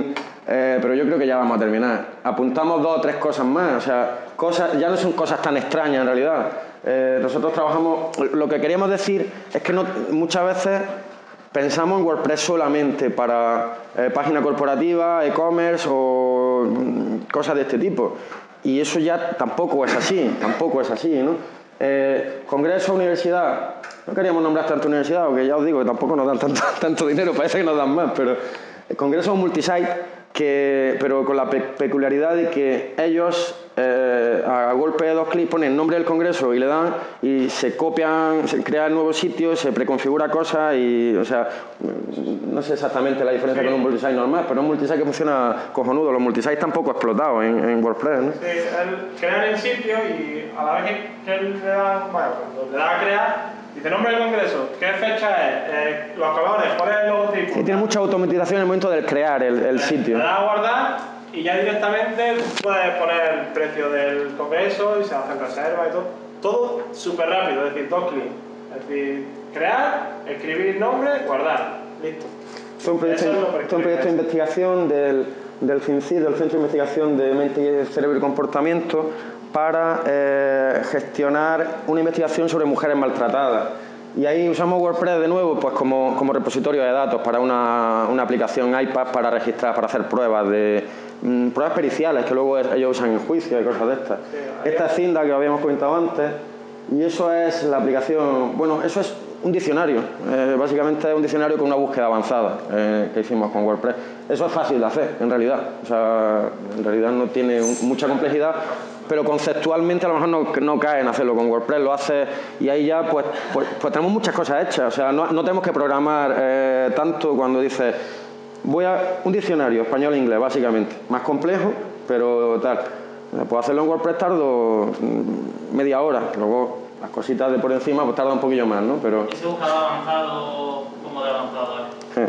pero yo creo que ya vamos a terminar. Apuntamos 2 o 3 cosas más, o sea, ya no son cosas tan extrañas en realidad. Nosotros trabajamos, lo que queríamos decir es que muchas veces pensamos en WordPress solamente para página corporativa, e-commerce o cosas de este tipo. Y eso ya tampoco es así, ¿no? Congreso, universidad, no queríamos nombrar tanto universidad, porque ya os digo que tampoco nos dan tanto dinero, parece que nos dan más, pero el Congreso es un multisite, pero con la peculiaridad de que ellos a golpe de 2 clics ponen el nombre del congreso y le dan y se copian, se crean nuevos sitios, se preconfigura cosas y, o sea, no sé exactamente la diferencia con un multisite normal, pero es un multisite que funciona cojonudo. Los multisites tampoco explotados en WordPress, ¿no? Sí, crean el sitio y a la vez que él le da, cuando le da a crear, dice nombre del congreso, qué fecha es, los colores, cuál es el logotipo. Y tiene mucha automatización en el momento de crear el sitio. Le da a guardar y ya directamente puedes poner el precio del congreso y se hacen reservas y todo. Todo súper rápido, es decir, 2 clics. Es decir, crear, escribir nombre, guardar. Listo. Esto es un proyecto de investigación del CINCID, del Centro de Investigación de Mente, Cerebro y Comportamiento, para gestionar una investigación sobre mujeres maltratadas. Y ahí usamos WordPress de nuevo pues como repositorio de datos para una aplicación iPad para registrar, para hacer pruebas periciales que luego ellos usan en juicio y cosas de estas. Esta es Cinda que habíamos comentado antes y eso es la aplicación, bueno, eso es un diccionario, básicamente es un diccionario con una búsqueda avanzada que hicimos con WordPress. Eso es fácil de hacer, en realidad. O sea, en realidad no tiene mucha complejidad, pero conceptualmente a lo mejor no cae en hacerlo con WordPress, lo hace y ahí ya pues tenemos muchas cosas hechas. O sea, no tenemos que programar tanto cuando dices voy a un diccionario español-inglés, básicamente, más complejo, pero tal. Puedo hacerlo en WordPress, tardo media hora, luego las cositas de por encima pues tarda un poquillo más, ¿no? Pero... ¿Ese buscador avanzado, cómo de avanzado es?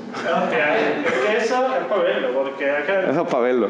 Es que eso es para verlo, porque es que... Eso es para verlo.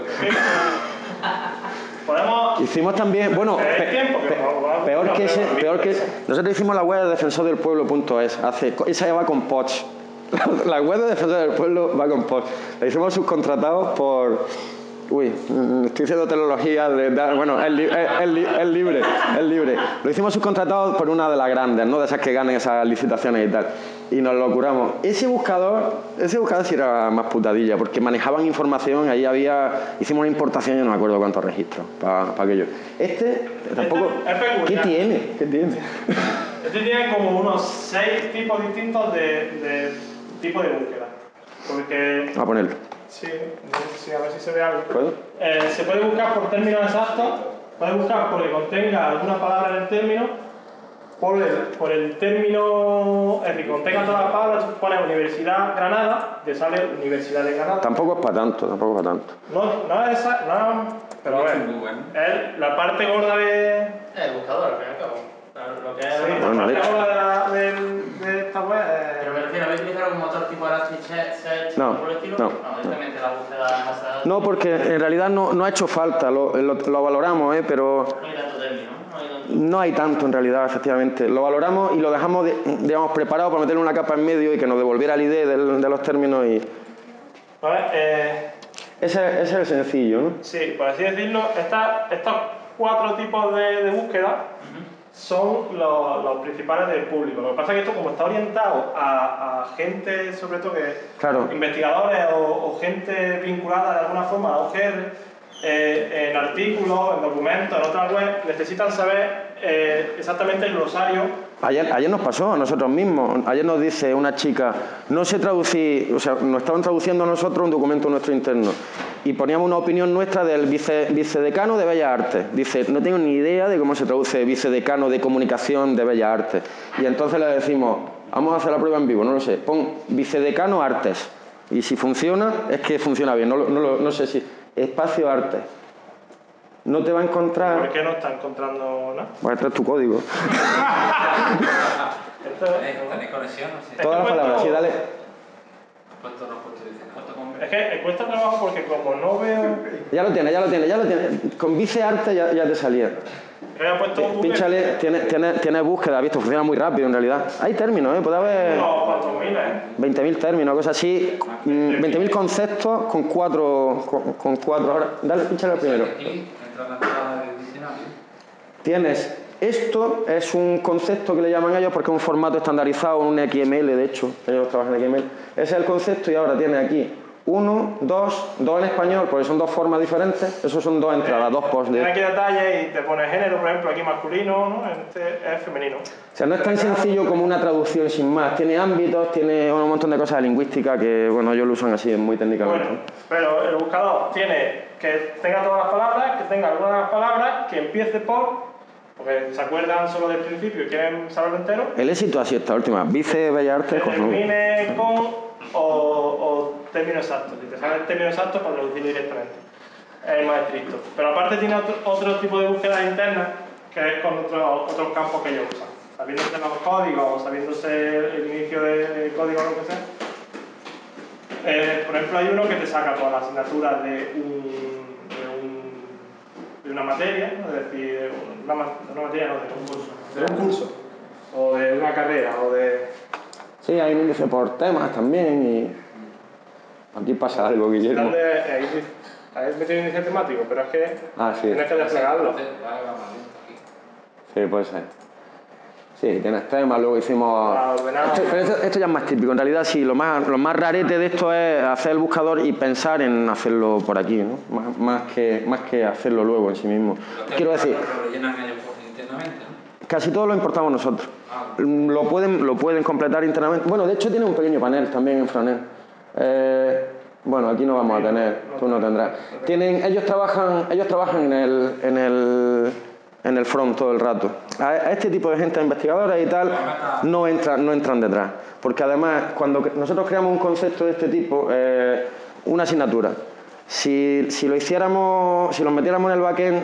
Podemos... Hicimos también, bueno, peor que nosotros hicimos la web de defensordelpueblo.es, esa ya va con POTS. La web de Defensor del Pueblo va con POTS. La hicimos subcontratados por... Uy, estoy haciendo tecnología bueno, es libre. Lo hicimos subcontratado por una de las grandes, ¿no? De esas que ganan esas licitaciones y tal. Y nos lo curamos. Ese buscador sí era más putadilla, porque manejaban información, ahí hicimos una importación, yo no me acuerdo cuántos registros para aquello. Tampoco... ¿Qué tiene? Este tiene como unos 6 tipos distintos de tipo de búsqueda. Porque... A ponerlo. Sí, a ver si se ve algo. ¿Puedo? Se puede buscar por términos exactos, puede buscar porque contenga alguna palabra en el término, por el término, es decir, contenga todas las palabras, pones Universidad Granada, te sale Universidad de Granada. Tampoco es para tanto. No es esa, no, pero a ver, es la parte gorda de... El buscador, al fin y al cabo. Lo que es sí, la parte gorda de esta web es... Pero me refiero, ¿habéis utilizado algún motor tipo Elasticsearch por el estilo? No. Directamente la búsqueda más a... No, porque en realidad no ha hecho falta, lo valoramos, pero... No hay tanto término, ¿no? No hay tanto en realidad, efectivamente. Lo valoramos y lo dejamos, digamos, preparado para meterle una capa en medio y que nos devolviera la idea de los términos Ese es el sencillo, ¿no? Sí, por así decirlo, estos 4 tipos de búsqueda son los principales del público. Lo que pasa es que esto, como está orientado a gente, sobre todo que investigadores o gente vinculada de alguna forma a OGR, en artículos, en documentos, en otras webs, necesitan saber exactamente el glosario. Ayer nos pasó a nosotros mismos. Ayer nos dice una chica, no sé traducir, o sea, nos estaban traduciendo a nosotros un documento nuestro interno y poníamos una opinión nuestra del vicedecano de Bellas Artes. Dice, no tengo ni idea de cómo se traduce vicedecano de comunicación de Bellas Artes. Y entonces le decimos, vamos a hacer la prueba en vivo, no lo sé, pon vicedecano artes. Y si funciona, es que funciona bien, no sé si... Espacio arte. No te va a encontrar... ¿Por qué no está encontrando nada? Bueno, este es tu código. ¿Tenéis conexión? ¿Sí? Todas las palabras, sí, dale. Es que cuesta trabajo porque como no veo... Ya lo tiene. Con vicearte ya te salía. Pínchale, tiene búsqueda, visto, funciona muy rápido en realidad. Hay términos, puede haber... No, ¿cuántos miles? 20.000 términos, cosas así. 20.000 conceptos con 4 horas. Dale, pínchale al primero. Tienes... Esto es un concepto que le llaman ellos porque es un formato estandarizado, un XML, de hecho. Ellos trabajan en XML. Ese es el concepto y ahora tiene aquí 1, 2 en español, porque son 2 formas diferentes. Esos son 2 entradas, 2 posts. Tiene aquí detalles y te pone género, por ejemplo, aquí masculino, ¿no? Este es femenino. O sea, no es tan sencillo como una traducción sin más. Tiene ámbitos, tiene un montón de cosas de lingüística que, bueno, ellos lo usan así, muy técnicamente. Bueno, pero el buscador tiene que tenga todas las palabras, que tenga algunas de las palabras, que empiece por... Porque se acuerdan solo del principio y quieren saberlo entero. El éxito ha sido esta última. Vice Bellas Artes. Que termine con o término exacto. Si te sale el término exacto, para traducirlo directamente. Es más estricto. Pero aparte tiene otro tipo de búsqueda interna, que es con otros campos que ellos usan. Sabiéndose los códigos o sabiéndose el inicio del código o lo que sea. Por ejemplo, hay uno que te saca todas las asignaturas de una materia, ¿no? Es decir, de una materia, no, de un curso. De un curso, o de una carrera, o de... Sí, hay un índice por temas también y... Aquí pasa algo, Guillermo. Ahí metido un índice temático, pero es que tienes que desplegarlo. Sí, puede ser. Sí, tienes temas, luego hicimos... Esto ya es más típico. En realidad, sí, lo más rarete de esto es hacer el buscador y pensar en hacerlo por aquí, ¿no? Más que hacerlo luego en sí mismo. Quiero decir... ¿Lo rellenan ellos internamente, no? Casi todo lo importamos nosotros. Lo pueden completar internamente. Bueno, de hecho tiene un pequeño panel también en frontend. Bueno, aquí no vamos a tener, tú no tendrás. Ellos trabajan en el front todo el rato. A este tipo de gente investigadora y tal no entran detrás. Porque además, cuando nosotros creamos un concepto de este tipo, una asignatura, si lo metiéramos en el backend,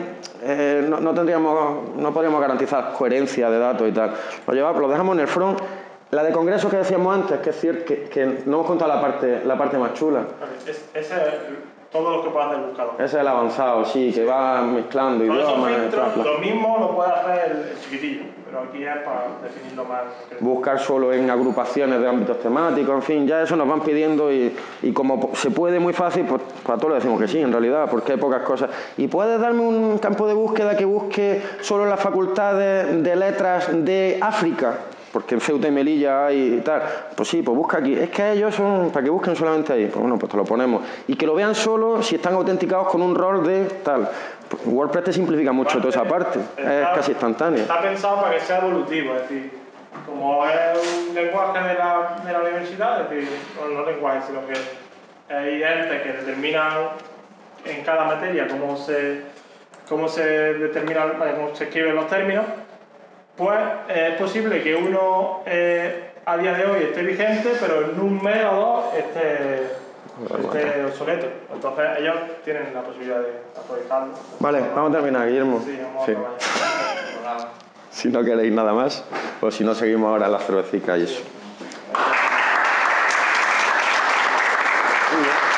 no podríamos garantizar coherencia de datos y tal. Lo dejamos en el front. La de congresos que decíamos antes, que es cierto que no hemos contado la parte más chula. Ese es todo lo que puede hacer el buscador. Ese es el avanzado, sí, que va mezclando idiomas. Lo mismo lo puede hacer el chiquitillo, pero aquí es para definirlo más. Buscar solo en agrupaciones de ámbitos temáticos, en fin, ya eso nos van pidiendo y como se puede muy fácil, pues a todos le decimos que sí, en realidad, porque hay pocas cosas. ¿Y puedes darme un campo de búsqueda que busque solo en la facultad de letras de África? Porque en Ceuta y Melilla hay y tal. Pues sí, pues busca aquí. Es que ellos son para que busquen solamente ahí. Pues bueno, pues te lo ponemos. Y que lo vean solo si están autenticados con un rol de tal. Pues WordPress te simplifica mucho toda esa parte. Es casi instantánea. Está pensado para que sea evolutivo, es decir, como es un lenguaje de la universidad, es decir, no lenguaje, sino que hay entes que determinan en cada materia cómo se determinan, cómo se escriben los términos. Pues es posible que uno a día de hoy esté vigente, pero en un mes o dos esté obsoleto. Entonces ellos tienen la posibilidad de actualizarlo. Vale, vamos a terminar, Guillermo. Sí, vamos a acabar. Si no queréis nada más, o si no seguimos ahora en la cervecica y eso.